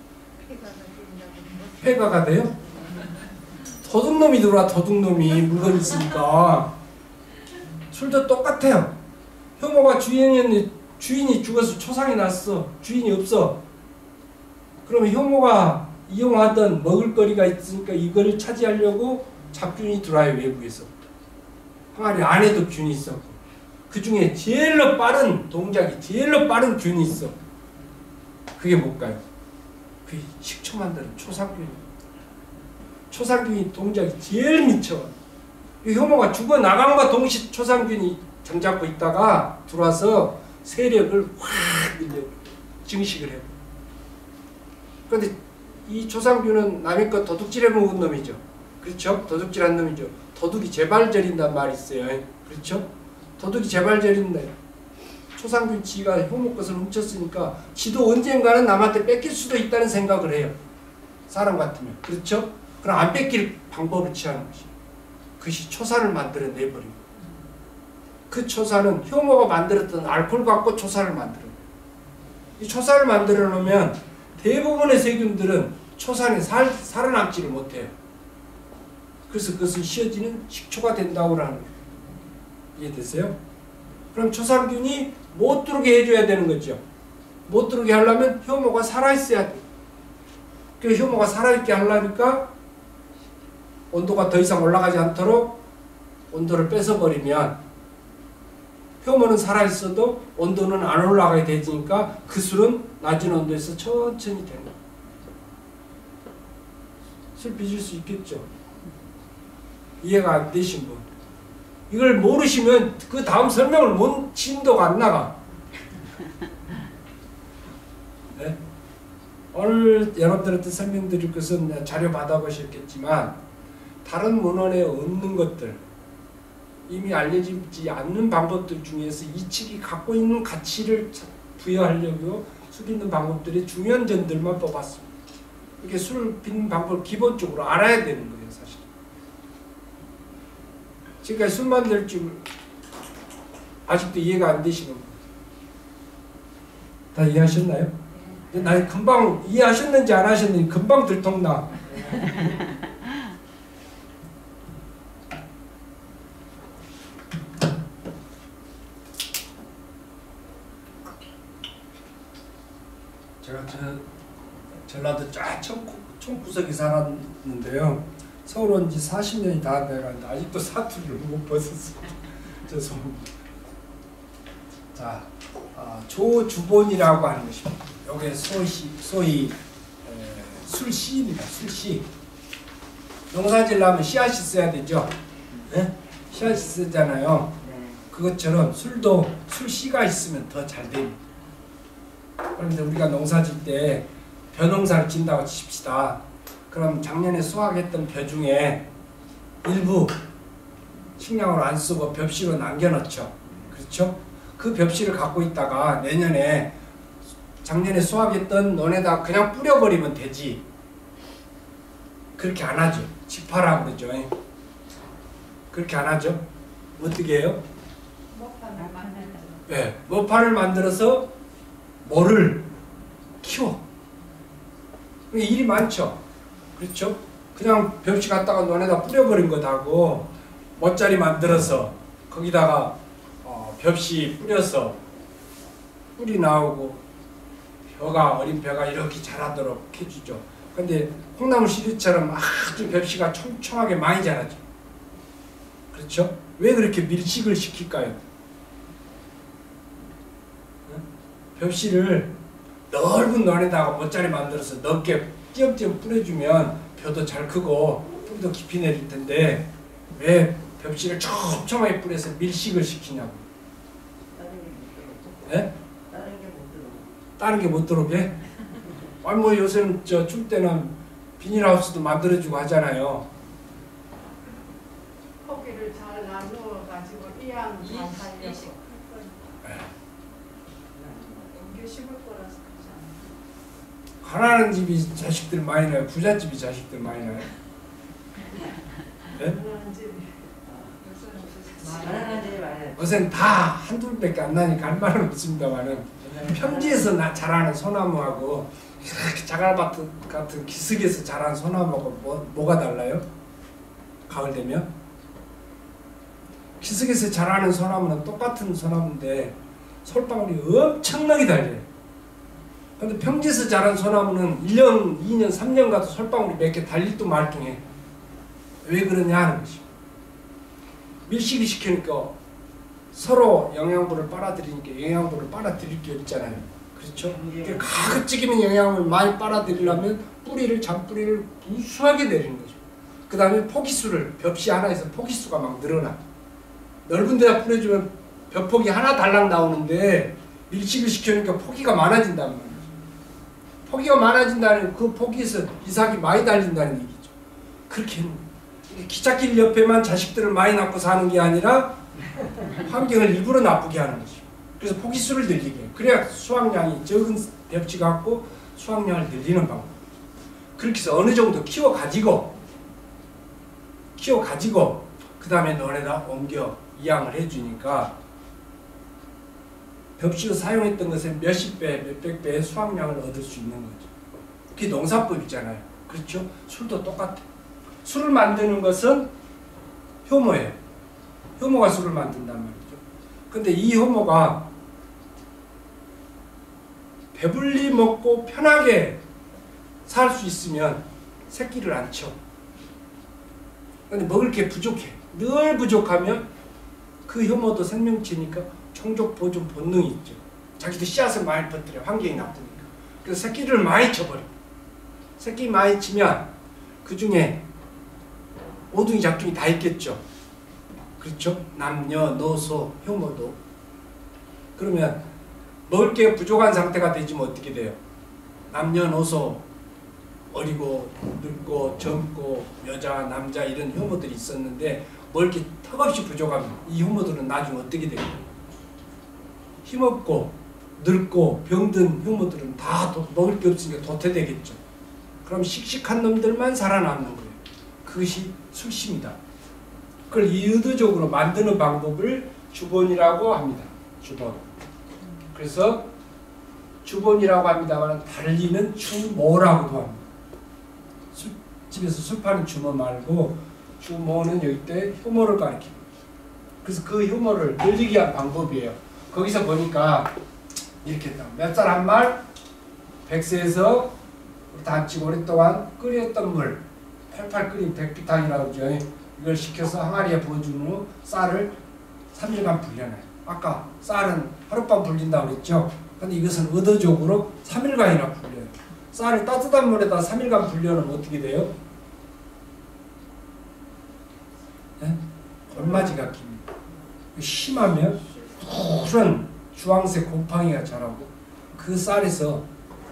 폐가가 돼요? 도둑놈이 들어와. 도둑놈이 물건 있으니까. 술도 똑같아요. 효모가 주인이, 주인이 죽어서 초상이 났어. 주인이 없어. 그러면 효모가 이용하던 먹을거리가 있으니까 이거를 차지하려고 잡균이 들어와요. 외부에서. 항아리 안에도 균이 있었고. 그 중에 제일로 빠른 동작이 제일로 빠른 균이 있어. 그게 뭘까요? 그게 식초 만드는 초상균이. 초상균이 동작이 제일 미쳐. 효모가 죽어나간과 동시에 초상균이 정잡고 있다가 들어와서 세력을 확 밀려 증식을 해요. 그런데 이 초상균은 남의 것 도둑질해 먹은 놈이죠. 그렇죠? 도둑질한 놈이죠. 도둑이 제발 저린단 말이 있어요. 그렇죠? 도둑이 제발 저린다. 초상균 지가 효모 것을 훔쳤으니까 지도 언젠가는 남한테 뺏길 수도 있다는 생각을 해요. 사람 같으면. 그렇죠? 그럼 안 뺏길 방법을 취하는 것이. 그것이 초산을 만들어내버리고 그 초산은 효모가 만들었던 알코올 갖고 초산을 만들어요. 이 초산을 만들어 놓으면 대부분의 세균들은 초산에 살, 살아남지를 못해요. 그래서 그것은 씌어지는 식초가 된다고 하는 거예요. 이해되세요? 그럼 초살균이 못 들어오게 해줘야 되는 거죠. 못 들어오게 하려면 효모가 살아있어야 돼. 그 효모가 살아있게 하려니까 온도가 더 이상 올라가지 않도록 온도를 뺏어버리면 효모는 살아있어도 온도는 안 올라가게 되니까 그 술은 낮은 온도에서 천천히 되는 거예요. 술 빚을 수 있겠죠? 이해가 안 되신 분. 이걸 모르시면 그 다음 설명을 못 진도가 안 나가. 네? 오늘 여러분들한테 설명드릴 것은 자료 받아보셨겠지만 다른 문헌에 없는 것들, 이미 알려지지 않는 방법들 중에서 이 책이 갖고 있는 가치를 부여하려고 숙이는 방법들의 중요한 점들만 뽑았습니다. 이렇게 술을 빚는 방법을 기본적으로 알아야 되는 거예요, 사실. 지금까지 술 만들 줄 아직도 이해가 안 되시는 분. 다 이해하셨나요? 나 금방 이해하셨는지 안 하셨는지 금방 들통나. 제가 저 전라도 쫙 총구석에 살았는데요. 서울 온 지 사십 년이 다 돼가는데 아직도 사투리를 못 벗었어요. 죄송합니다. 자, 아, 조주본이라고 하는 것입니다. 여기에 소위, 소위 에, 술씨입니다. 술씨. 농사지려면 씨앗이 써야 되죠. 네? 씨앗이 쓰잖아요. 그것처럼 술도 술씨가 있으면 더 잘 됩니다. 그런데 우리가 농사질 때 벼농사를 짓는다고 칩시다. 그럼 작년에 수확했던 벼 중에 일부 식량으로 안 쓰고 벽시로 남겨놓죠. 그렇죠? 그 벽시를 갖고 있다가 내년에 작년에 수확했던 논에다 그냥 뿌려버리면 되지. 그렇게 안 하죠. 지파라고 그러죠. 그렇게 안 하죠. 어떻게 해요? 먹판을 만든다. 네, 먹판을 만들어서 뭐를 키워. 일이 많죠. 그렇죠? 그냥 벽시 갖다가 논에다 뿌려버린 것하고 멋자리 만들어서 거기다가 어, 벽시 뿌려서 뿌리 나오고 벼가 어린 벼가 이렇게 자라도록 해주죠. 근데 콩나물 씨앗처럼 아주 벽시가 촘촘하게 많이 자라죠. 그렇죠? 왜 그렇게 밀식을 시킬까요? 벽시를 넓은 논에다가 멋자리 만들어서 넓게 띄엄띄엄 뿌려주면 벼도 잘 크고 뿌리도 깊이 내릴 텐데 왜 벽시를 촘촘하게 뿌려서 밀식을 시키냐고. 예? 다른 게 못 들어. 다른 게 못 들어오게? 아니 뭐 요새는 저 줄 때는 비닐하우스도 만들어주고 하잖아요. 고기를 잘 나누어 가지고 이양 잘 살려고. 이십 옮겨 심을 거라서 그렇지 않아요. 가난한 집이 자식들 많이 나요? 부잣집이 자식들 많이 나요? 네? 그런 집이. 요새는 말하는 데이 말해. 요새는 다 한둘밖에 안 나니까 할 말은 없습니다만은 평지에서 나 자라는 소나무하고 이렇게 자갈밭 같은 기슭에서 자라는 소나무하고 뭐, 뭐가 달라요? 가을 되면? 기슭에서 자라는 소나무는 똑같은 소나무인데 솔방울이 엄청나게 달려요. 근데 평지에서 자란 소나무는 일 년, 이 년, 삼 년 가도 솔방울이 몇 개 달릴도 말통해. 왜 그러냐 하는 것이죠. 밀식을 시키니까 서로 영양분을 빨아들이니까 영양분을 빨아들일 게 없잖아요. 그렇죠? 그러니까 가급적이면 영양을 많이 빨아들이려면 뿌리를, 잔뿌리를 우수하게 내리는 거죠. 그 다음에 포기수를, 벽시 하나에서 포기수가 막 늘어나. 넓은 데다 뿌려주면 벼폭이 하나 달랑 나오는데 밀식을 시키니까 포기가 많아진단 말이죠. 포기가 많아진다는 그 포기에서 이삭이 많이 달린다는 얘기죠. 그렇게 하는 거예요. 기찻길 옆에만 자식들을 많이 낳고 사는 게 아니라 환경을 일부러 나쁘게 하는 거죠. 그래서 포기수를 늘리게 해요. 그래야 수확량이 적은 벽지 갖고 수확량을 늘리는 방법. 그렇게 해서 어느 정도 키워가지고 키워가지고 그 다음에 논에다 옮겨 이양을 해주니까 벽시로 사용했던 것의 몇십 배, 몇백 배의 수확량을 얻을 수 있는 거죠. 그게 농사법이잖아요. 그렇죠? 술도 똑같아. 술을 만드는 것은 효모예요. 효모가 술을 만든단 말이죠. 근데 이 효모가 배불리 먹고 편하게 살 수 있으면 새끼를 안 쳐. 근데 먹을 게 부족해. 늘 부족하면 그 효모도 생명체니까 종족 보존 본능이 있죠. 자기도 씨앗을 많이 퍼뜨려. 환경이 나쁘니까. 그래서 새끼를 많이 쳐버려. 새끼 많이 치면 그 중에 오둥이 잡둥이 다 있겠죠. 그렇죠? 남녀, 노소, 효모도. 그러면 먹을 게 부족한 상태가 되지면 어떻게 돼요? 남녀노소, 어리고 늙고 젊고 여자, 남자 이런 효모들이 있었는데 먹을 게 턱없이 부족하면 이 효모들은 나중에 어떻게 돼요? 힘없고 늙고 병든 효모들은 다 도, 먹을 게 없으니까 도태되겠죠. 그럼 씩씩한 놈들만 살아남는 거예요. 그것이 술심이다. 그걸 의도적으로 만드는 방법을 주본이라고 합니다. 주본. 그래서 주본이라고 합니다만 달리는 주모라고도 합니다. 술집에서 술 파는 주모 말고 주모는 여기 때 효모를 가리킵니다. 그래서 그 효모를 늘리기 위한 방법이에요. 거기서 보니까 이렇게 몇 살 한 말 백세에서 단치고 오랫동안 끓였던 물 팔팔 끓인 백비탕이라고 그러죠. 이걸 시켜서 항아리에 부어준 후 쌀을 삼 일간 불려놔요. 아까 쌀은 하룻밤 불린다고 그랬죠. 근데 이것은 의도적으로 삼 일간이나 불려요. 쌀을 따뜻한 물에다 삼 일간 불려놓으면 어떻게 돼요? 네? 얼마지가 깁니다. 심하면 푸른 주황색 곰팡이가 자라고 그 쌀에서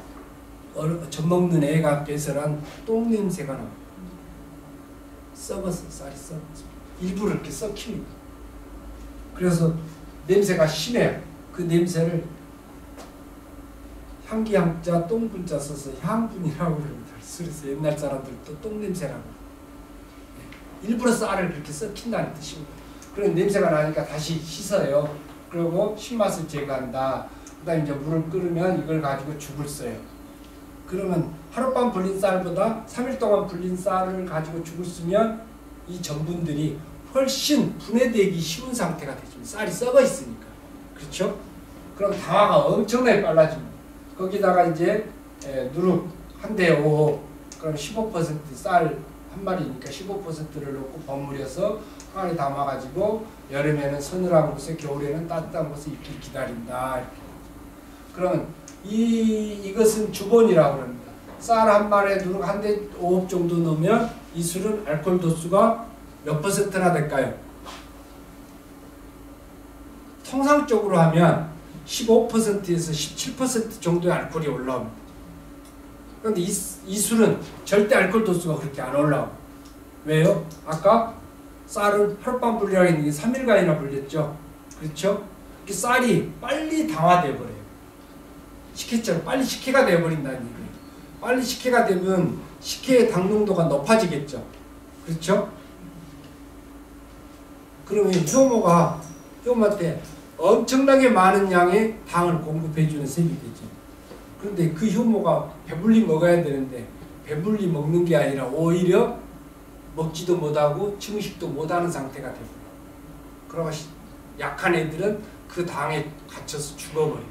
젖먹는 애가 배설한 똥냄새가 나요. 썩어서 쌀이 썩어서 일부러 이렇게 썩힙니다. 그래서 냄새가 심해요. 그 냄새를 향기향자 똥분자 써서 향분이라고 그럽니다. 그래서 옛날 사람들도 똥냄새라고 일부러 쌀을 그렇게 썩힌다는 뜻입니다. 그런 냄새가 나니까 다시 씻어요. 그리고 신맛을 제거한다. 그 다음에 이제 물을 끓으면 이걸 가지고 죽을 써요. 그러면 하룻밤 불린 쌀보다 삼 일 동안 불린 쌀을 가지고 죽을 쓰면 이 전분들이 훨씬 분해되기 쉬운 상태가 되죠. 쌀이 썩어 있으니까. 그렇죠? 그럼 당화가 엄청나게 빨라집니다. 거기다가 이제 에, 누룩 한 대에 오, 그럼 십오 퍼센트 쌀 한 마리니까 십오 퍼센트를 넣고 버무려서 항아리 담아가지고 여름에는 서늘한 곳에 겨울에는 따뜻한 곳에 입길 기다린다. 이렇게. 그러면 이, 이것은 주본이라고 합니다. 쌀 한 마리에 누룩 한 대 오 홉 정도 넣으면 이 술은 알코올 도수가 몇 퍼센트나 될까요? 통상적으로 하면 십오 퍼센트에서 십칠 퍼센트 정도의 알코올이 올라옵니다. 그런데 이, 이 술은 절대 알코올 도수가 그렇게 안 올라옵니다. 왜요? 아까 쌀을 하룻밤 불리라고 했는데 삼 일간이나 불렸죠? 그렇죠? 이 쌀이 빨리 당화되어 버려요. 식혜처럼 빨리 식혜가 되어버린다는 얘기예요. 빨리 식혜가 되면 식혜의 당 농도가 높아지겠죠. 그렇죠? 그러면 효모가 효모한테 엄청나게 많은 양의 당을 공급해주는 셈이 되죠. 그런데 그 효모가 배불리 먹어야 되는데 배불리 먹는 게 아니라 오히려 먹지도 못하고 증식도 못하는 상태가 됩니다. 그러면 약한 애들은 그 당에 갇혀서 죽어버려요.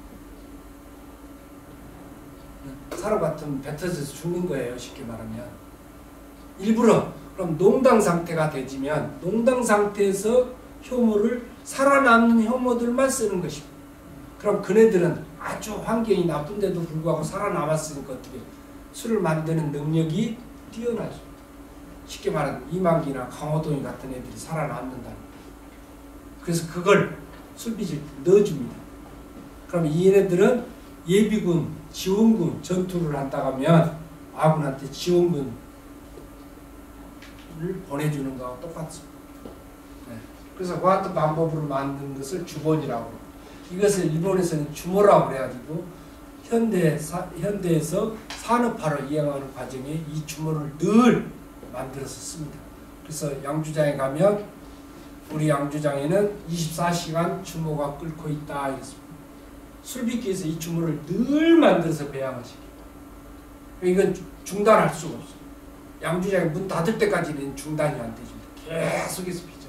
사로 같은 뱉어져서 죽는 거예요. 쉽게 말하면. 일부러 그럼 농당 상태가 되지면 농당 상태에서 효모를 살아남는 효모들만 쓰는 것입니다. 그럼 그네들은 아주 환경이 나쁜데도 불구하고 살아남았으니까 어떻게 술을 만드는 능력이 뛰어나죠. 쉽게 말하면 이만기나 강호동이 같은 애들이 살아남는다. 그래서 그걸 술빚을 넣어줍니다. 그럼 이 얘네들은 예비군, 지원군 전투를 한다고 하면 아군한테 지원군을 보내주는 거하고 똑같습니다. 네. 그래서 그 같은 방법으로 만든 것을 주본이라고 합니다. 이것을 일본에서는 주모라고 해가지고 현대, 사, 현대에서 산업화로 이행하는 과정에 이 주모를 늘 만들어서 씁니다. 그래서 양주장에 가면 우리 양주장에는 이십사 시간 주모가 끓고 있다 이랬습니다. 술빚기에서 이 주모를 늘 만들어서 배양하시기. 이건 중단할 수가 없어요. 양주장이 문 닫을 때까지는 중단이 안 되죠. 계속해서 피죠.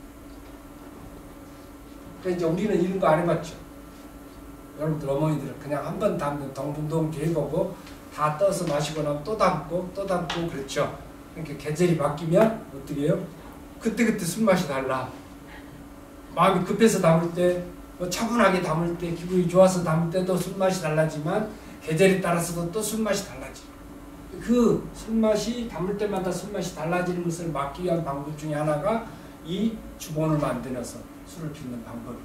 그러니까 이제 우리는 이런 거 안 해봤죠. 여러분들 어머니들은 그냥 한 번 담는 동분동 교회보고 다 떠서 마시고 나면 또 담고 또 담고 그렇죠. 그러니까 계절이 바뀌면 어떻게 해요? 그때그때 술맛이 달라. 마음이 급해서 담을 때, 뭐 차분하게 담을 때, 기분이 좋아서 담을 때도 술맛이 달라지만 계절에 따라서도 또 술맛이 달라지. 그 술맛이 담을 때마다 술맛이 달라지는 것을 막기 위한 방법 중에 하나가 이 주본을 만들어서 술을 빚는 방법입니다.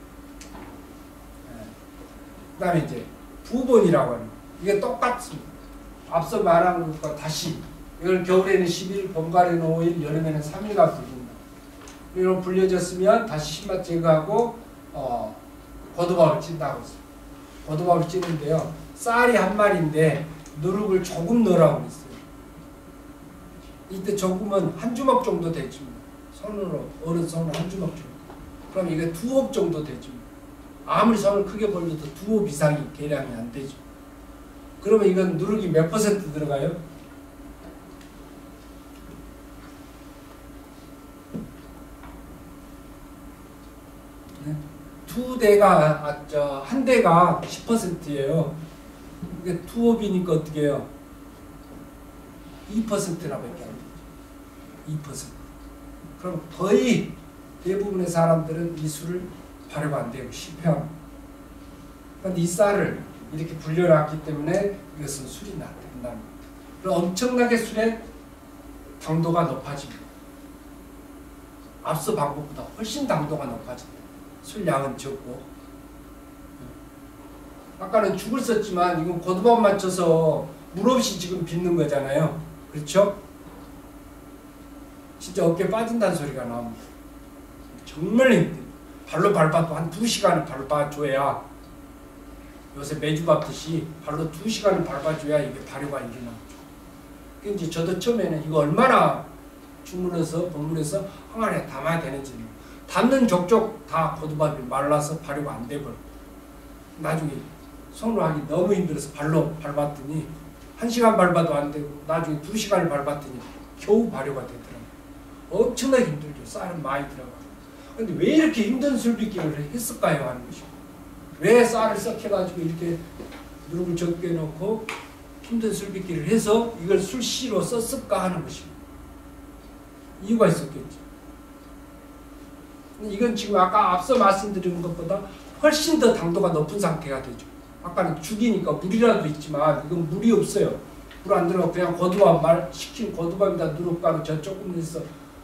네. 그 다음에 이제 부본이라고 하는 이게 똑같습니다. 앞서 말한 것과 다시 이걸 겨울에는 십 일, 봄, 가을에는 오 일, 여름에는 삼 일간 불린다. 이런 불려졌으면 다시 신맛 제거하고 어, 고두밥을 찐다고 했어요. 고두밥을 찌는데요. 쌀이 한 마리인데 누룩을 조금 넣으라고 했어요. 이때 조금은 한 주먹 정도 되죠. 손으로 어른 손으로 한 주먹 정도. 그럼 이게 두 홉 정도 되죠. 아무리 손을 크게 벌려도 두 홉 이상이 계량이 안 되죠. 그러면 이건 누룩이 몇 퍼센트 들어가요? 네. 두 대가 아, 저, 한 대가 십 퍼센트예요. 이게 두 홉이니까 어떻게 해요? 이 퍼센트나 밖에 안 되죠. 이 퍼센트. 그럼 거의 대부분의 사람들은 이 술을 발효가 안 되고 실패합니다. 그런데 이 쌀을 이렇게 불려놨기 때문에 이것은 술이 된답니다. 그럼 엄청나게 술의 당도가 높아집니다. 앞서 방법보다 훨씬 당도가 높아집니다. 술 양은 적고. 아까는 죽을 썼지만 이건 고두밥 맞춰서 물 없이 지금 빚는 거잖아요. 그렇죠? 진짜 어깨 빠진다는 소리가 나옵니다. 정말 힘들어요. 발로 밟아도 한 두 시간을 밟아줘야 요새 매주 밟듯이 발로 두 시간을 밟아줘야 이게 발효가 일어나죠. 이제 저도 처음에는 이거 얼마나 주물러서 버무려서 항아리에 담아야 되는지 담는 족족 다 고두밥이 말라서 발효가 안 되고 나중에 손으로 하기 너무 힘들어서 발로 밟았더니 한 시간 밟아도 안 되고 나중에 두 시간을 밟았더니 겨우 발효가 되더라고요. 엄청나게 힘들죠. 쌀은 많이 들어가고. 근데 왜 이렇게 힘든 술빚기를 했을까요? 하는 것이고. 왜 쌀을 썩혀가지고 이렇게 누룩을 적게 넣고 힘든 술빚기를 해서 이걸 술씨로 썼을까 하는 것이고. 이유가 있었겠죠. 이건 지금 아까 앞서 말씀드린 것보다 훨씬 더 당도가 높은 상태가 되죠. 아까는 죽이니까 물이라도 있지만 이건 물이 없어요. 물 안 들어가고 그냥 고두밥 말 식힌 고두밥에다 누룩가루 저 조금 넣어서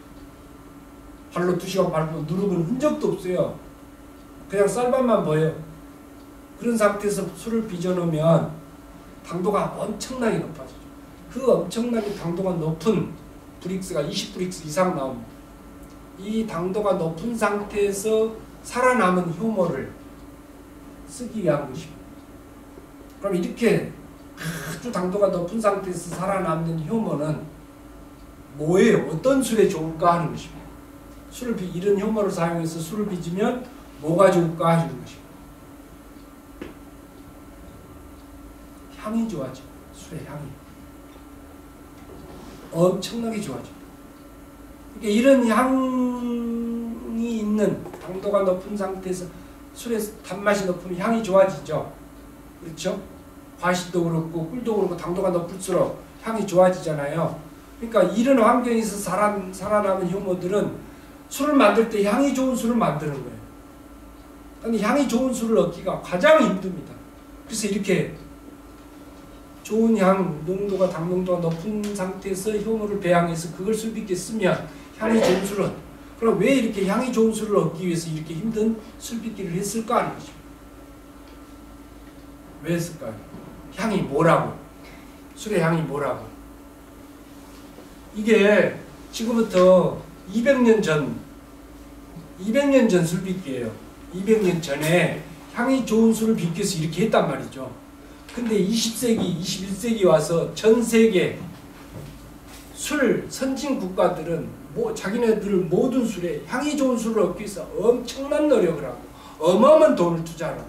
발로 두 시간 밟으면 누룩은 흔적도 없어요. 그냥 쌀밥만 보여요. 그런 상태에서 술을 빚어놓으면 당도가 엄청나게 높아지죠. 그 엄청나게 당도가 높은 브릭스가 이십 브릭스 이상 나옵니다. 이 당도가 높은 상태에서 살아남은 효모를 쓰기 위한 것입니다. 그럼 이렇게 아주 당도가 높은 상태에서 살아남는 효모는 뭐예요? 어떤 술에 좋을까 하는 것입니다. 술을 비, 이런 효모를 사용해서 술을 빚으면 뭐가 좋을까 하는 것입니다. 향이 좋아져. 술의 향이. 엄청나게 좋아져. 그러니까 이런 향이 있는 당도가 높은 상태에서 술의 단맛이 높으면 향이 좋아지죠. 그렇죠? 과실도 그렇고 꿀도 그렇고 당도가 높을수록 향이 좋아지잖아요. 그러니까 이런 환경에서 살아, 살아남은 효모들은 술을 만들 때 향이 좋은 술을 만드는 거예요. 근데 향이 좋은 술을 얻기가 가장 힘듭니다. 그래서 이렇게 좋은 향, 농도가 당농도가 높은 상태에서 효모를 배양해서 그걸 술빚게 쓰면 향이 좋은 술을 그럼 왜 이렇게 향이 좋은 술을 얻기 위해서 이렇게 힘든 술빚기를 했을까 하는 것입니다. 왜 했을까요? 향이 뭐라고? 술의 향이 뭐라고? 이게 지금부터 이백 년 전, 이백 년 전 술빚기예요. 이백 년 전에 향이 좋은 술을 빚겨서 이렇게 했단 말이죠. 근데 이십 세기, 이십일 세기 와서 전 세계 술 선진 국가들은 뭐 자기네들 모든 술에 향이 좋은 술을 얻기 위해서 엄청난 노력을 하고 어마어마한 돈을 투자하고.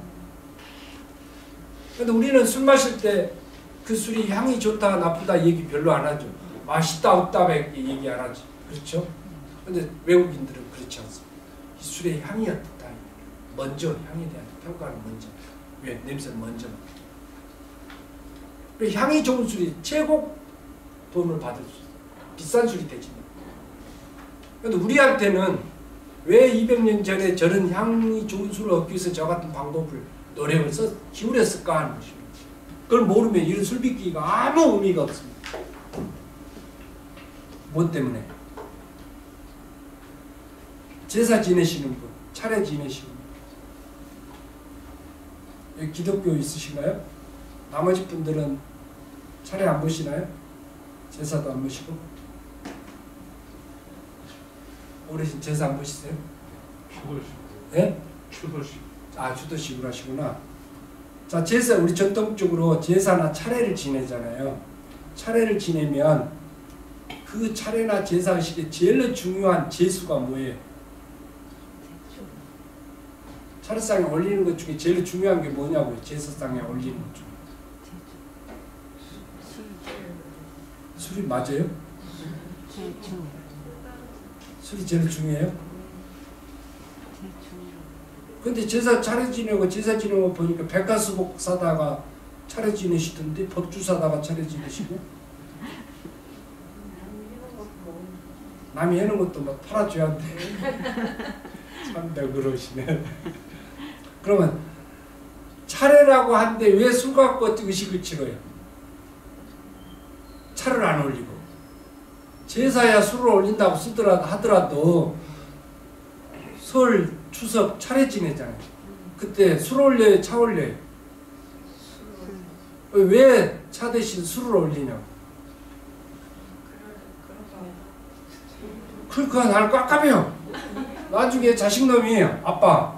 근데 우리는 술 마실 때 그 술이 향이 좋다 나쁘다 얘기 별로 안 하죠. 맛있다 없다밖에 얘기 안 하지. 그렇죠? 근데 외국인들은 그렇지 않습니다. 이 술의 향이 어떻다. 먼저 향에 대한 평가는 먼저. 왜? 냄새는 먼저. 향이 좋은 술이 최고 돈을 받을 수 있어요. 비싼 술이 되지. 근데 우리한테는 왜 이백 년 전에 저런 향이 좋은 술을 얻기 위해서 저 같은 방법을 노력을 써 기울였을까 하는 것입니다. 그걸 모르면 이런 술 빚기가 아무 의미가 없습니다. 뭐 때문에? 제사 지내시는 분, 차례 지내시는 분. 여기 기독교 있으신가요? 나머지 분들은 차례 안 보시나요? 제사도 안 보시고? 어르신 제사 안 보시세요? 추도식. 네? 추도식. 아, 주도식으로 하시구나. 자, 제사, 우리 전통적으로 제사나 차례를 지내잖아요. 차례를 지내면 그 차례나 제사 의식에 제일 중요한 제수가 뭐예요? 차례상에 올리는 것 중에 제일 중요한 게 뭐냐고요? 제사상에 올리는 것 중에. 술이 맞아요? 술이 제일 중요해요? 근데 제사 차례 지내고 제사 지내고 보니까 백화수복 사다가 차례 지내시던데 법주 사다가 차례 지내시고 남이 해놓은 것도 막 팔아줘야 돼. 참다 그러시네. 그러면 차례라고 한데 왜 술 갖고 의식을 치러요? 차를 안 올리고 제사야 술을 올린다고 쓰더라도 하더라도 설, 추석 차례 지내잖아요. 그때 술 올려요? 차 올려요? 왜 차 대신 술을 올리냐고. 그러니까 나를 깝깝해요. 나중에 자식놈이 아빠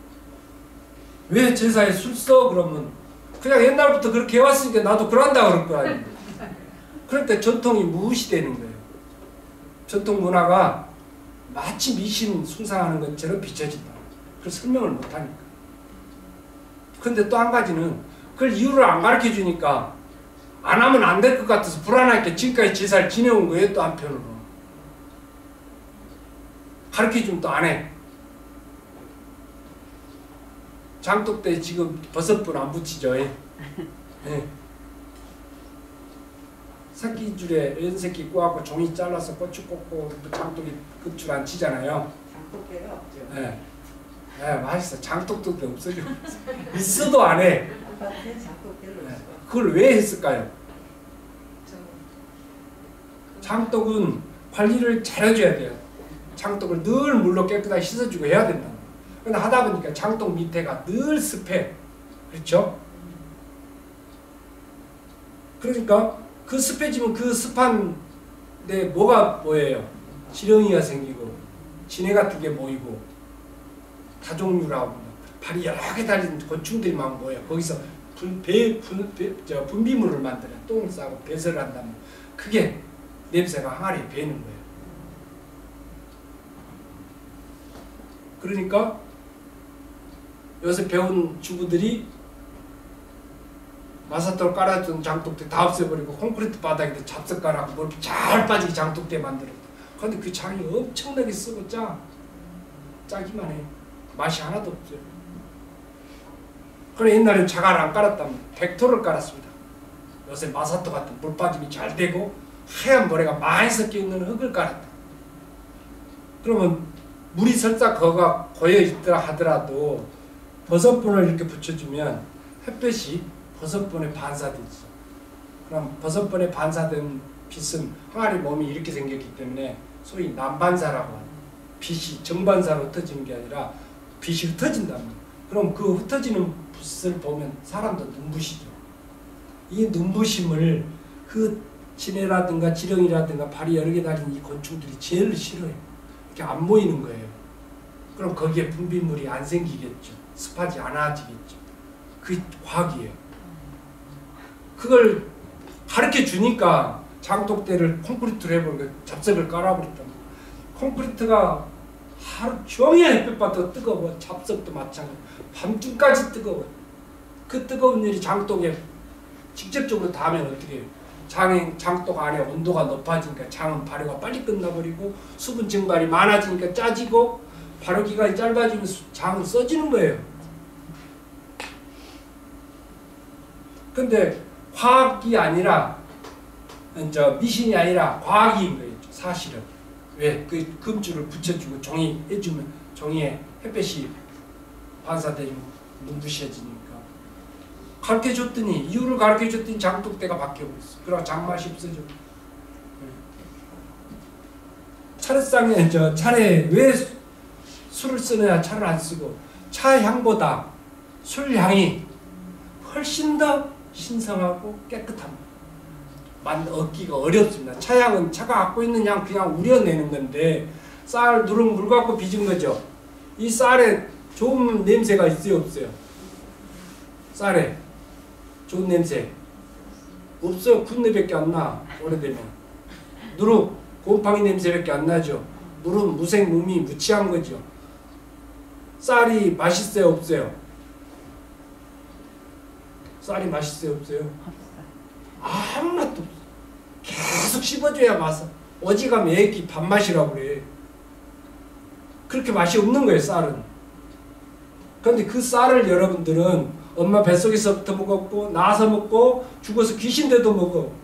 왜 제사에 술 써? 그러면 그냥 옛날부터 그렇게 해왔으니까 나도 그런다 그럴 거 아니에요. 그러니까 전통이 무시되는 거예요. 전통 문화가 마치 미신 숭상하는 것처럼 비춰진다. 그래서 설명을 못하니까. 근데 또 한 가지는 그걸 이유를 안 가르쳐 주니까 안 하면 안 될 것 같아서 불안하게 지금까지 제사를 지내온 거예요. 또 한편으로. 가르쳐 주면 또 안 해. 장독 때 지금 버섯분 안 붙이죠. 예. 네. 새끼줄에 연새끼 꼬아고 종이 잘라서 고추 꽂고 장독이 끝줄 안 치잖아요. 장독대가 없죠. 네. 네, 맛있어. 장독도 없어져. 있어도 안 해. 아파트에 장독대를 네. 없어. 그걸 왜 했을까요? 장독은 관리를 잘해줘야 돼요. 장독을 늘 물로 깨끗하게 씻어주고 해야 된다. 근데 하다 보니까 장독 밑에가 늘 습해. 그렇죠? 그러니까 그 습해지면 그 습한 데 뭐가 뭐예요? 지렁이가 생기고 진해 같은 게 모이고 다종류라고 발이 여러 개 달린 곤충들이 막 모여. 거기서 분, 배, 분, 배, 저 분비물을 만들어. 똥을 싸고 배설을 한다면 그게 냄새가 항아리에 배는 거예요. 그러니까 요새 배운 주부들이 마사토를 깔아준 장독대 다 없애버리고 콘크리트 바닥에다 잡석 깔아고 물 잘 빠지게 장독대 만들었다. 그런데 그 장이 엄청나게 쓰고 짜. 짜기만 해. 맛이 하나도 없어요. 그래 옛날엔 자갈 안 깔았다면 백토를 깔았습니다. 요새 마사토 같은 물 빠짐이 잘 되고 하얀 모래가 많이 섞여 있는 흙을 깔았다. 그러면 물이 설사 거가 고여 있더라 하더라도 버섯분을 이렇게 붙여주면 햇볕이 버섯분에 반사되죠. 그럼 버섯분에 반사된 빛은 항아리 몸이 이렇게 생겼기 때문에 소위 난반사라고 하는 빛이 정반사로 흩어지는 게 아니라 빛이 흩어진답니다. 그럼 그 흩어지는 빛을 보면 사람도 눈부시죠. 이 눈부심을 그 진해라든가 지렁이라든가 발이 여러 개 달린 이 곤충들이 제일 싫어요. 이렇게 안 모이는 거예요. 그럼 거기에 분비물이 안 생기겠죠. 습하지 않아지겠죠. 그게 과학이에요. 그걸 가르쳐 주니까 장독대를 콘크리트로 해버리고 잡석을 깔아버렸다. 콘크리트가 하루 종일 햇빛 받아도 뜨거워. 잡석도 마찬가지. 밤중까지 뜨거워. 그 뜨거운 일이 장독에 직접적으로 닿으면 어떻게 해요? 장의 장독 안에 온도가 높아지니까 장은 발효가 빨리 끝나버리고 수분 증발이 많아지니까 짜지고 발효 기간이 짧아지면 장은 써지는 거예요. 근데 화학이 아니라 저 미신이 아니라 과학인 거예요. 사실은. 왜? 그 금주를 붙여주고 종이 해주면 종이에 햇볕이 반사되면 눈부셔지니까. 가르쳐줬더니 이유를 가르쳐줬더니 장독대가 바뀌어버렸어. 그러고 장맛이 없어져. 차례상에 저 차례에 왜 술을 쓰느냐 차를 안 쓰고 차 향보다 술 향이 훨씬 더 신성하고 깨끗합니다. 만 얻기가 어렵습니다. 차향은 차가 갖고 있는 향 그냥 우려내는 건데 쌀 누른 물 갖고 빚은 거죠. 이 쌀에 좋은 냄새가 있어요 없어요? 쌀에 좋은 냄새 없어요. 군내밖에 안 나. 오래되면 누룩 곰팡이 냄새밖에 안 나죠. 물은 무색무미 무취한 거죠. 쌀이 맛있어요 없어요? 쌀이 맛있어요 없어요? 아무 맛도 없어. 계속 씹어줘야 맛은. 어지간하면 애기 밥맛이라고 그래. 그렇게 맛이 없는 거예요 쌀은. 그런데 그 쌀을 여러분들은 엄마 뱃속에서부터 먹었고 나서 먹고 죽어서 귀신돼도 먹어.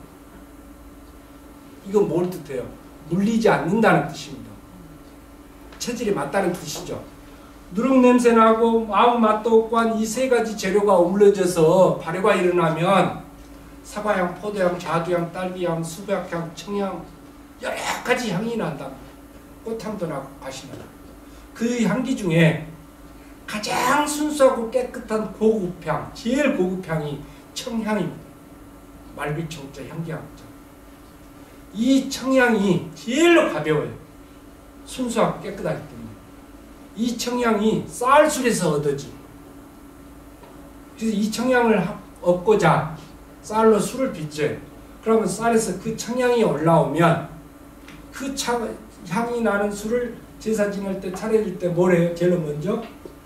이건 뭘 뜻해요? 물리지 않는다는 뜻입니다. 체질이 맞다는 뜻이죠. 누룩 냄새 나고 아무 맛도 없고 한 이 세 가지 재료가 어물러져서 발효가 일어나면 사과향, 포도향, 자두향, 딸기향, 수박향, 청향 여러 가지 향이 난다. 꽃향도 나고 가시나. 그 향기 중에 가장 순수하고 깨끗한 고급향, 제일 고급향이 청향입니다. 말귀청자 향기향자. 이 청향이 제일로 가벼워요. 순수하고 깨끗하기 때문에. 이 청향이 쌀술에서 얻어지. 그래서 이 청향을 얻고자 쌀로 술을 빚어요. 그러면 쌀에서 그 청향이 올라오면 그 차, 향이 나는 술을 제사 지낼 때 차려줄 때 뭘 해요? 제일 먼저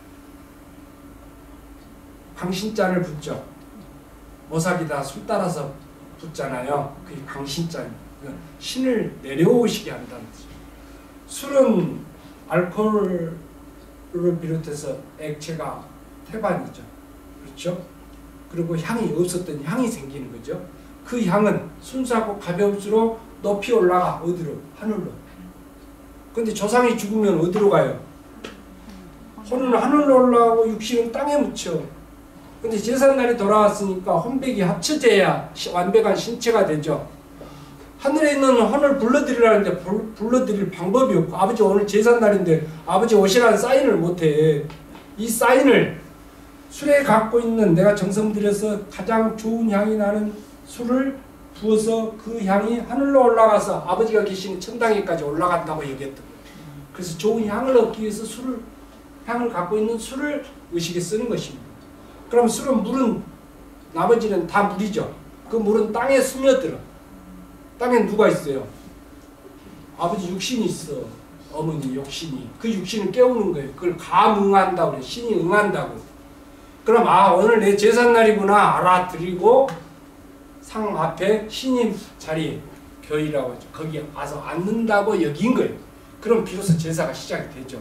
강신잔을 붓죠. 모삭이다 술 따라서 붓잖아요. 그게 강신잔. 신을 내려오시게 한다는 뜻이에요. 술은 알코올을 비롯해서 액체가 태반이죠. 그렇죠? 그리고 향이 없었던 향이 생기는 거죠. 그 향은 순수하고 가벼울수록 높이 올라가. 어디로? 하늘로. 근데 조상이 죽으면 어디로 가요? 혼은 하늘로 올라가고 육신은 땅에 묻혀. 근데 제삿날이 돌아왔으니까 혼백이 합쳐져야 완벽한 신체가 되죠. 하늘에 있는 혼을 불러들이라는데 불러들일 방법이 없고 아버지 오늘 제삿날인데 아버지 오시라는 사인을 못해. 이 사인을 술에 갖고 있는 내가 정성 들여서 가장 좋은 향이 나는 술을 부어서 그 향이 하늘로 올라가서 아버지가 계시는 천당에까지 올라간다고 얘기했던 거예요. 그래서 좋은 향을 얻기 위해서 술을 향을 갖고 있는 술을 의식에 쓰는 것입니다. 그럼 술은 물은 나머지는 다 물이죠. 그 물은 땅에 스며들어. 땅에 누가 있어요? 아버지 육신이 있어. 어머니 육신이. 그 육신을 깨우는 거예요. 그걸 감응한다고 그래. 신이 응한다고. 그럼 아 오늘 내 제삿날이구나 알아들이고 상 앞에 신임 자리 교회라고 하죠. 거기 와서 앉는다고 여긴 거예요. 그럼 비로소 제사가 시작이 되죠.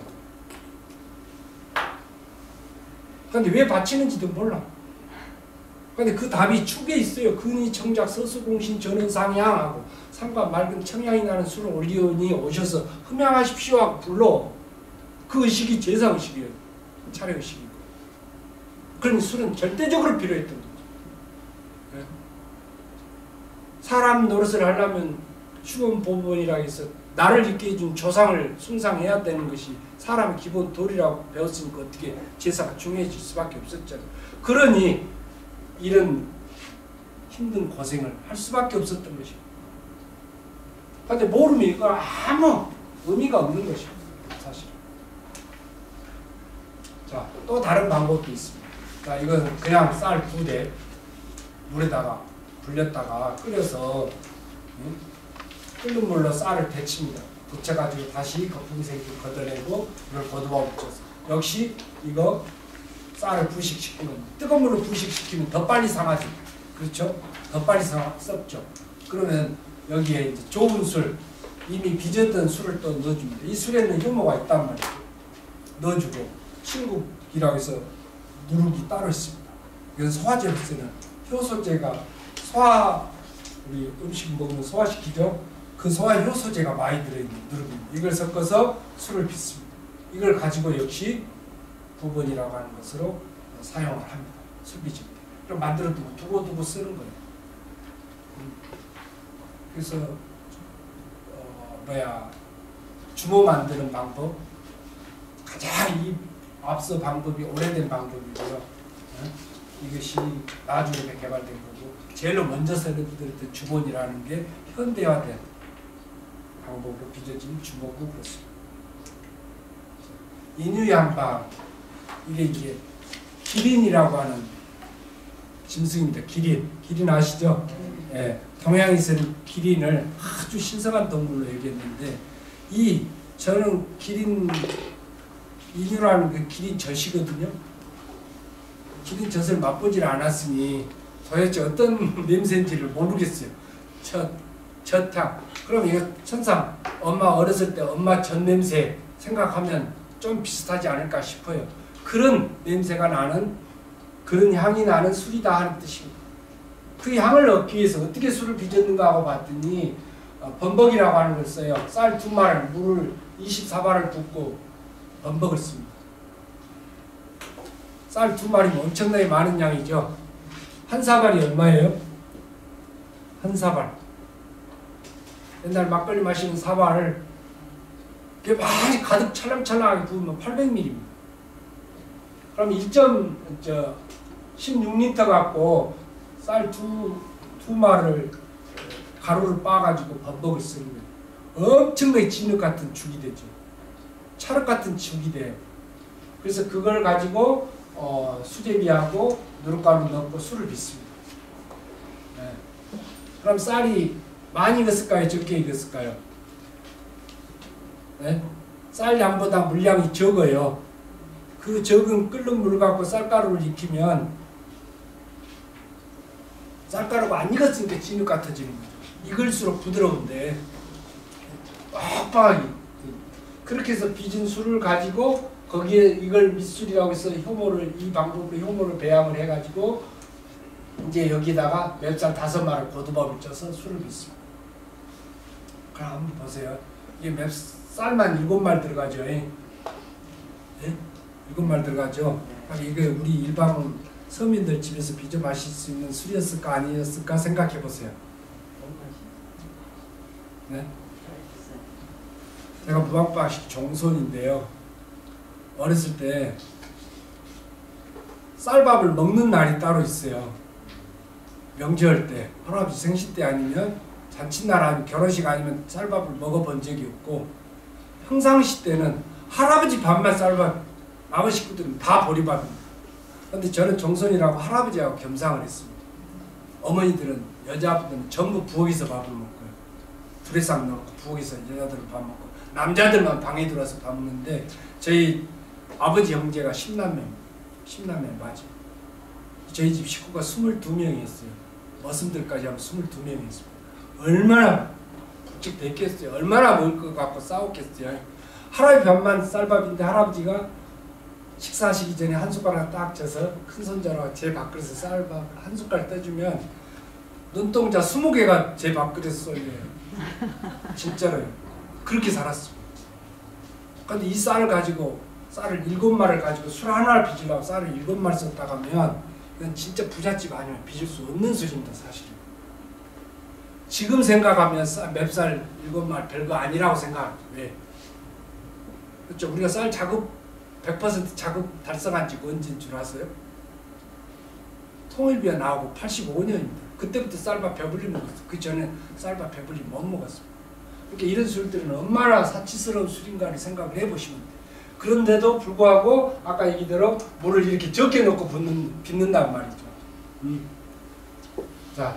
그런데 왜 바치는지도 몰라. 근데 그 답이 축에 있어요. 근이 청작 서수공신 전은 상향하고 상과 맑은 청향이 나는 술을 올리오니 오셔서 흠양하십시오 하고 불러. 그 의식이 제사 의식이에요. 차례 의식이고. 그러니 술은 절대적으로 필요했던 거죠. 네? 사람 노릇을 하려면 휴원 보본이라 해서 나를 있게 해준 조상을 숭상해야 되는 것이 사람의 기본 도리라고 배웠으니까 어떻게 제사가 중요해질 수밖에 없었잖아요. 그러니 이런 힘든 고생을 할 수밖에 없었던 것입니다. 그런데 모르면 이거 아무 의미가 없는 것입니다. 사실. 자, 또 다른 방법도 있습니다. 자, 이건 그냥 쌀 두 대 물에다가 불렸다가 끓여서 음? 끓는 물로 쌀을 데칩니다. 데쳐가지고 다시 거품이 생기고 걷어내고 이걸 거두어 붙여서 역시 이거 쌀을 부식시키는 겁니다. 뜨거운 물로 부식시키면 더 빨리 상하죠. 그렇죠? 더 빨리 상, 썩죠. 그러면 여기에 이제 좋은 술, 이미 빚었던 술을 또 넣어줍니다. 이 술에는 효모가 있단 말이에요. 넣어주고 친국이라고 해서 누룩이 따로 있습니다. 그래서 소화제로서는 효소제가 소화, 우리 음식 먹으면 소화시키죠. 그 소화 효소제가 많이 들어있는 누룩입니다. 이걸 섞어서 술을 빚습니다. 이걸 가지고 역시 부번이라고 하는 것으로 사용을 합니다. 술 빚을 때. 그럼 만들어 두고 두고 두고 쓰는 거예요. 그래서 어, 뭐야 주모 만드는 방법 가장 이 앞서 방법이 오래된 방법이고요. 어? 이것이 나중에 개발된 거고 제일 먼저 설명드렸던 주본이라는 게 현대화된 방법으로 빚어진 주모고 그렇습니다. 인유양방 이게 이제 기린이라고 하는 짐승입니다. 기린. 기린 아시죠? 예, 동양에서는 기린을 아주 신성한 동물로 여겼는데 이 저는 기린 인유라는 그 기린 젖이거든요. 기린 젖을 맛보질 않았으니 도대체 어떤 냄새인지를 모르겠어요. 젖, 젖향. 그럼 이거 천상 엄마 어렸을 때 엄마 젖 냄새 생각하면 좀 비슷하지 않을까 싶어요. 그런 냄새가 나는 그런 향이 나는 술이다 하는 뜻입니다. 그 향을 얻기 위해서 어떻게 술을 빚었는가 하고 봤더니 어, 범벅이라고 하는 걸 써요. 쌀 두 마를 물을 이십사 발을 붓고 범벅을 씁니다. 쌀 두 마리면 엄청나게 많은 양이죠. 한 사발이 얼마예요? 한 사발. 옛날 막걸리 마시는 사발을 이렇게 많이 가득 찰랑찰랑하게 부으면 팔백 밀리리터입니다. 그럼 일 점 십육 리터 갖고 쌀 두 두 마를 가루를 빻아가지고 범벅을 쓰는 거예요. 엄청나게 진흙 같은 죽이 되죠. 찰흙 같은 죽이 돼요. 그래서 그걸 가지고 어, 수제비하고 누룩가루 넣고 술을 빚습니다. 네. 그럼 쌀이 많이 익었을까요? 적게 익었을까요? 네? 쌀 양보다 물량이 적어요. 그 적은 끓는 물 갖고 쌀가루를 익히면 쌀가루가 안 익었으니까 진흙 같아지는 거죠. 익을수록 부드러운데 빡빡하게 그렇게 해서 빚은 술을 가지고 거기에 이걸 밑술이라고 해서 효모를 이 방법으로 효모를 배양을 해가지고 이제 여기다가 맵쌀 다섯 마를 고두밥을 쪄서 술을 빚습니다. 그럼 한번 보세요. 이게 맵쌀만 일곱 말 들어가죠. 예? 일곱 말 들어가죠. 이게 우리 일반 서민들 집에서 빚어 마실 수 있는 술이었을까 아니었을까 생각해 보세요. 네? 제가 무학바식 종손인데요. 어렸을 때 쌀밥을 먹는 날이 따로 있어요. 명절 때, 할아버지 생신 때 아니면 잔칫날 아니면 결혼식 아니면 쌀밥을 먹어본 적이 없고 평상시 때는 할아버지 밥만 쌀밥, 나머지 식구들은 다 보리밥입니다. 그런데 저는 종손이라고 할아버지하고 겸상을 했습니다. 어머니들은 여자분들은 전부 부엌에서 밥을 먹고요. 두레상 넣고 부엌에서 여자들은 밥 먹고 남자들만 방에 들어와서 밥 먹는데 저희 아버지 형제가 십남매입니다. 십남매 맞아요. 저희 집 식구가 스물두 명이었어요. 머슴들까지 하면 스물두 명이었습니다. 얼마나 북적댔겠어요. 얼마나 먹을 것 갖고 싸웠겠어요. 할아버지 밥만 쌀밥인데 할아버지가 식사하시기 전에 한 숟가락 딱 져서 큰손자로 제 밥그릇에 쌀밥 한 숟갈 떠주면 눈동자 스무 개가 제 밥그릇에 쏠려요. 진짜로요. 그렇게 살았습니다. 근데 이 쌀을 가지고 쌀을 일곱 마를 가지고 술 하나를 빚으려고 쌀을 일곱 마를 썼다 가면 이건 진짜 부잣집 아니면 빚을 수 없는 술입니다. 사실은. 지금 생각하면 쌀, 맵쌀 일곱 말 별거 아니라고 생각합니다. 왜? 그렇죠. 우리가 쌀 작업 백 퍼센트 작업 달성한 지가 언제인 줄 아세요? 통일비가 나오고 팔십오 년입니다. 그때부터 쌀밥 배불리 먹었어요. 그 전에 쌀밥 배불리 못 먹었습니다. 그러니까 이런 술들은 얼마나 사치스러운 술인가를 생각을 해보시면 돼요. 그런데도 불구하고 아까 얘기대로 물을 이렇게 적게 넣고 붓는, 빚는단 말이죠. 음. 자,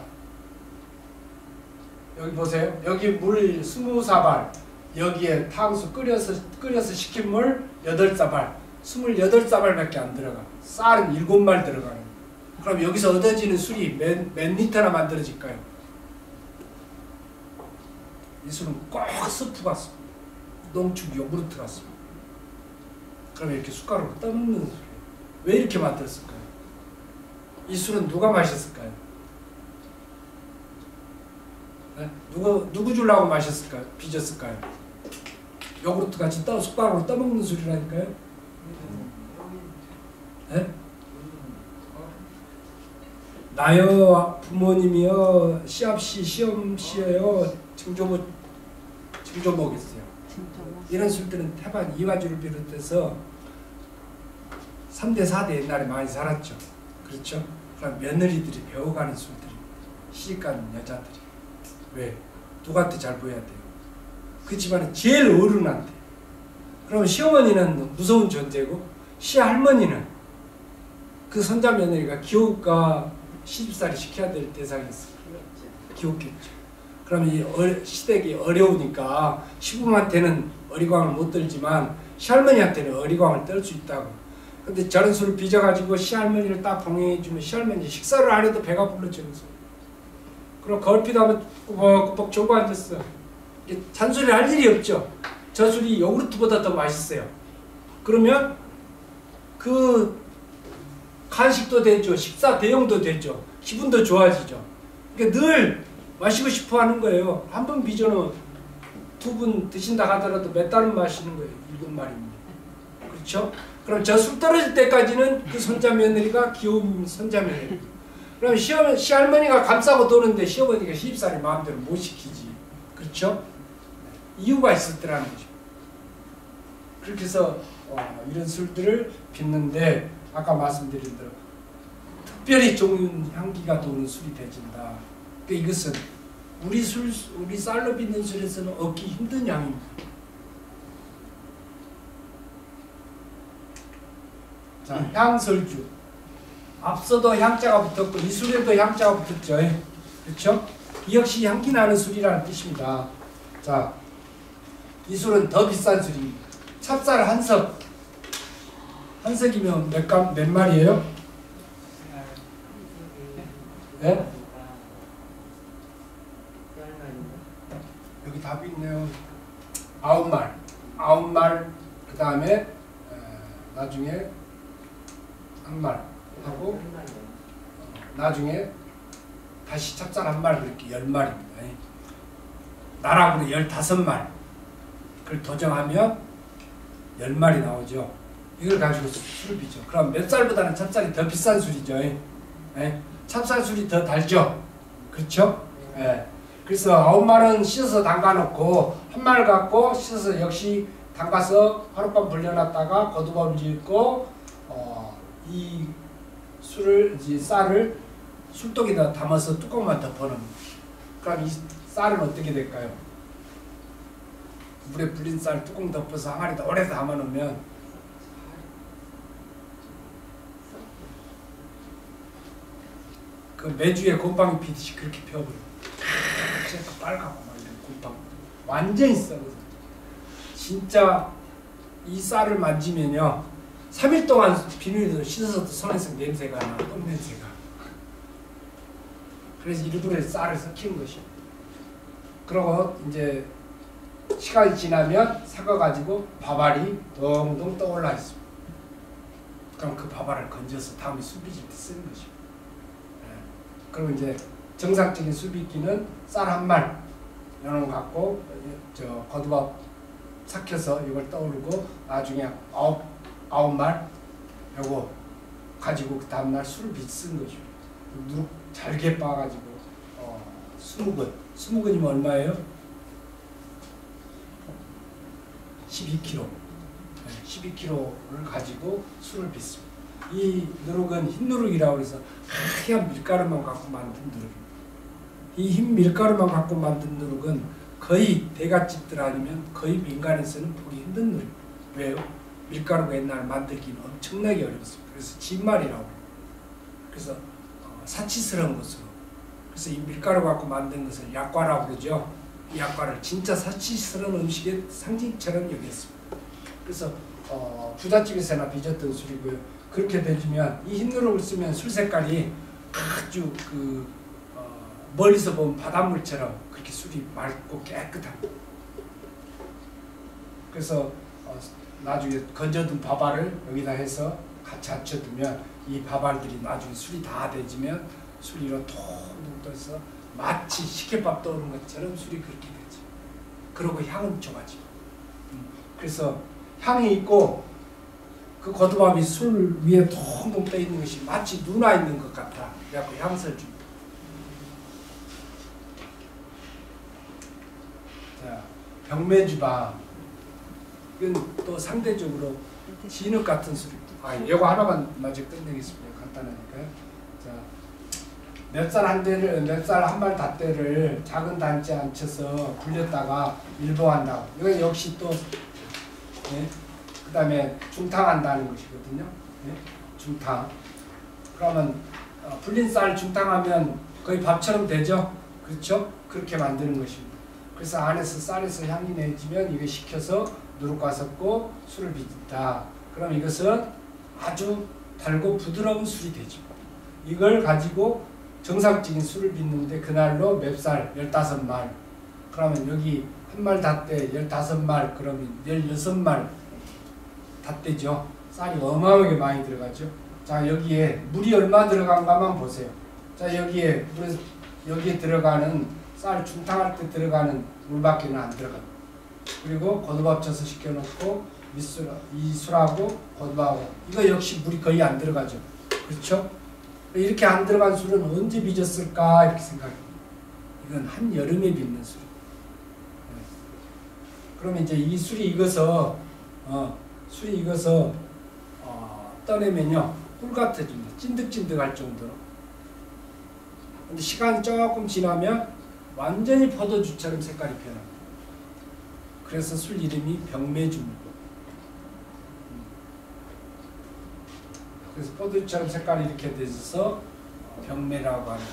여기 보세요. 여기 물 스무 사발, 여기에 탕수 끓여서 끓여서 식힌 물 여덟 사발, 스물여덟 사발밖에 안 들어가. 쌀은 일곱 말 들어가는. 그럼 여기서 얻어지는 술이 몇, 몇 리터나 만들어질까요? 이 술은 꼭 스프 같습니다. 농축 요구르트 같습니다. 그러면 이렇게 숟가락으로 떠먹는 술이에요. 왜 이렇게 만들었을까요? 이 술은 누가 마셨을까요? 네? 누구, 누구 주려고 마셨을까요? 빚었을까요? 요구르트 같이 떠, 숟가락으로 떠먹는 술이라니까요? 네? 나요, 부모님이요, 시합시, 시험시에요, 증조모, 증조모겠어요. 진짜 뭐. 이런 술들은 태반 이화주를 비롯해서 삼 대, 사 대 옛날에 많이 살았죠. 그렇죠? 그럼 며느리들이 배워가는 술들이 시집가는 여자들이 왜? 누구한테 잘 보여야 돼요? 그 집안에 제일 어른한테. 그럼 시어머니는 무서운 존재고 시할머니는 그 손자 며느리가 기업가 시집살이 시켜야 될 대상이었어요. 기업겠죠. 그럼 이 어, 시댁이 어려우니까 시부모한테는 어리광을 못 들지만 시할머니한테는 어리광을 떨 수 있다고. 근데 저런 술을 빚어가지고 시할머니를 딱 봉해주면 시할머니 식사를 안 해도 배가 불러져. 그럼 걸핏 하면 꾸벅꾸벅 졸고 앉았어. 이게 잔소리 할 일이 없죠. 저 술이 요구르트보다 더 맛있어요. 그러면 그 간식도 되죠. 식사 대용도 되죠. 기분도 좋아지죠. 그러니까 늘 마시고 싶어 하는 거예요. 한 번 빚어는 두 분 드신다 하더라도 몇 달은 마시는 거예요. 이건 말입니다. 그렇죠? 그럼 저 술 떨어질 때까지는 그 손자 며느리가 귀여운 손자 며느리. 그럼 시어머니, 시할머니가 감싸고 도는데 시어머니가 시집살이 마음대로 못 시키지. 그렇죠? 이유가 있을 때라는 거죠. 그렇게 해서 어, 이런 술들을 빚는데 아까 말씀드린 대로 특별히 좋은 향기가 도는 술이 되진다. 그러니까 이것은 우리 술, 우리 쌀로 빚는 술에서는 얻기 힘든 향입니다. 자, 향설주. 앞서도 향자가 붙었고 이 술에도 향자가 붙었죠. 그렇죠? 이 역시 향기 나는 술이라는 뜻입니다. 자, 이 술은 더 비싼 술입니다. 찹쌀 한 석. 한 석이면 몇, 감, 몇 마리예요? 네? 여기 답이 있네요. 아홉 말. 아홉 말. 그 다음에 나중에 한 말 하고 어, 나중에 다시 찹쌀 한 말 그렇게 열 말입니다. 나락으로 열다섯 말. 그걸 도정하면 열 말이 나오죠. 이걸 가지고 술을 빚죠. 그럼 맵쌀보다는 찹쌀이 더 비싼 술이죠. 예? 찹쌀술이 더 달죠. 그렇죠? 예. 그래서 아홉 말은 씻어서 담가놓고 한 말 갖고 씻어서 역시 담가서 하룻밤 불려놨다가 거두밥을 짓고 어, 이 술을 이 쌀을 술독에다 담아서 뚜껑만 덮어놓습니다. 그럼 이 쌀은 어떻게 될까요? 물에 불린 쌀 뚜껑 덮어서 항아리에다 오래 담아놓으면 그 메주에 곰팡이 피듯이 그렇게 펴버려요. 빨갛고 막 이런 곰팡이 완전히 썩어서 진짜 이 쌀을 만지면요 삼 일 동안 비누에서 씻어서도 손에서 냄새가 나, 똥 냄새가. 그래서 일부러 쌀을 섞이는 것이요. 그리고 이제 시간이 지나면 삭아가지고 밥알이 동동 떠올라 있습니다. 그럼 그 밥알을 건져서 다음에 술 빚을 때 쓰는 것이요. 네. 그리고 이제 정상적인 술 빚기는 쌀 한 말 이런 거 갖고 저 거두밥 삭혀서 이걸 떠오르고 나중에 아홉 아홉 말 요거 가지고 그 다음날 술을 빚 쓴 거죠. 누룩 잘게 빻아가지고 어, 스무 근 스무 근이면 얼마예요? 십이 킬로그램. 네, 십이 킬로그램를 가지고 술을 빚습니다. 이 누룩은 흰 누룩이라고 해서 하얀 밀가루만 갖고 만든 누룩입니다. 이 흰 밀가루만 갖고 만든 누룩은 거의 대갓집들 아니면 거의 민간에서는 보기 힘든 누룩입니다. 왜요? 밀가루가 옛날 만들기는 엄청나게 어려웠습니다. 그래서 진말이라고 해요. 그래서 어, 사치스러운 것으로. 그래서 이 밀가루 갖고 만든 것을 약과라고 그러죠. 이 약과를 진짜 사치스러운 음식의 상징처럼 여겼습니다. 그래서 어, 부잣집에서나 빚었던 술이고요. 그렇게 되면 이 흰누룩을 쓰면 술 색깔이 아주 그 어, 멀리서 보면 바닷물처럼 그렇게 술이 맑고 깨끗합니다. 그래서 어, 나중에 건져둔 밥알을 여기다 해서 같이 합쳐두면 이 밥알들이 나중에 술이 다 돼지면 술이 이런 통통 떠서 마치 식혜밥 떠오르는 것처럼 술이 그렇게 되죠. 그리고 향은 좋아지고. 음, 그래서 향이 있고 그 고두밥이 술 위에 통통 떠 있는 것이 마치 눈화 있는 것 같아. 그래갖고 향수를 줍니다. 자, 병매주밥. 이건 또 상대적으로 진흙 같은 술. 아, 이거 하나만 마저 끝내겠습니다. 간단하니까요. 자, 맵쌀 한 대를, 맵쌀 한 발 닷대를 작은 단지에 앉혀서 굴렸다가 일보한다. 이건 역시 또, 네? 그 다음에 중탕한다는 것이거든요. 네? 중탕. 그러면 어, 불린 쌀 중탕하면 거의 밥처럼 되죠? 그렇죠? 그렇게 만드는 것입니다. 그래서 안에서 쌀에서 향이 내지면 이거 식혀서 누룩과 섞고 술을 빚다. 그럼 이것은 아주 달고 부드러운 술이 되죠. 이걸 가지고 정상적인 술을 빚는데 그날로 맵쌀 열다섯 말. 그러면 여기 한 말 닷대 열다섯 말 그러면 열여섯 말 닷대죠. 쌀이 어마어마하게 많이 들어가죠. 자, 여기에 물이 얼마 들어간가만 보세요. 자, 여기에 물, 여기에 들어가는 쌀 중탕할 때 들어가는 물밖에는 안 들어갑니다. 그리고 고두밥 쳐서 시켜놓고 밑술, 이 술하고 고두밥하고 이거 역시 물이 거의 안 들어가죠. 그렇죠? 이렇게 안 들어간 술은 언제 빚었을까 이렇게 생각합니다. 이건 한여름에 빚는 술. 그러면 이제 이 술이 익어서 어, 술이 익어서 어, 떠내면요 꿀 같아집니다. 찐득찐득할 정도로. 근데 시간이 조금 지나면 완전히 포도주처럼 색깔이 변합니다. 그래서 술 이름이 병매주입니다. 그래서 포도주처럼 색깔이 이렇게 돼서 병매라고 하는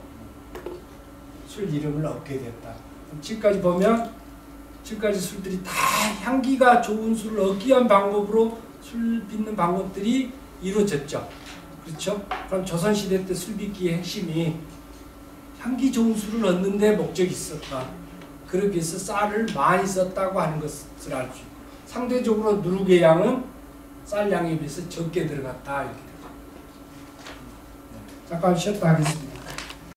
술 이름을 얻게 됐다. 지금까지 보면 지금까지 술들이 다 향기가 좋은 술을 얻기 위한 방법으로 술 빚는 방법들이 이루어졌죠. 그렇죠? 그럼 조선시대 때 술 빚기의 핵심이 향기 좋은 술을 얻는 데 목적이 있었다. 그러기 위해서 쌀을 많이 썼다고 하는 것을 알 수 있고 상대적으로 누룩의 양은 쌀 양에 비해서 적게 들어갔다. 이렇게 되죠. 잠깐 쉬었다 하겠습니다.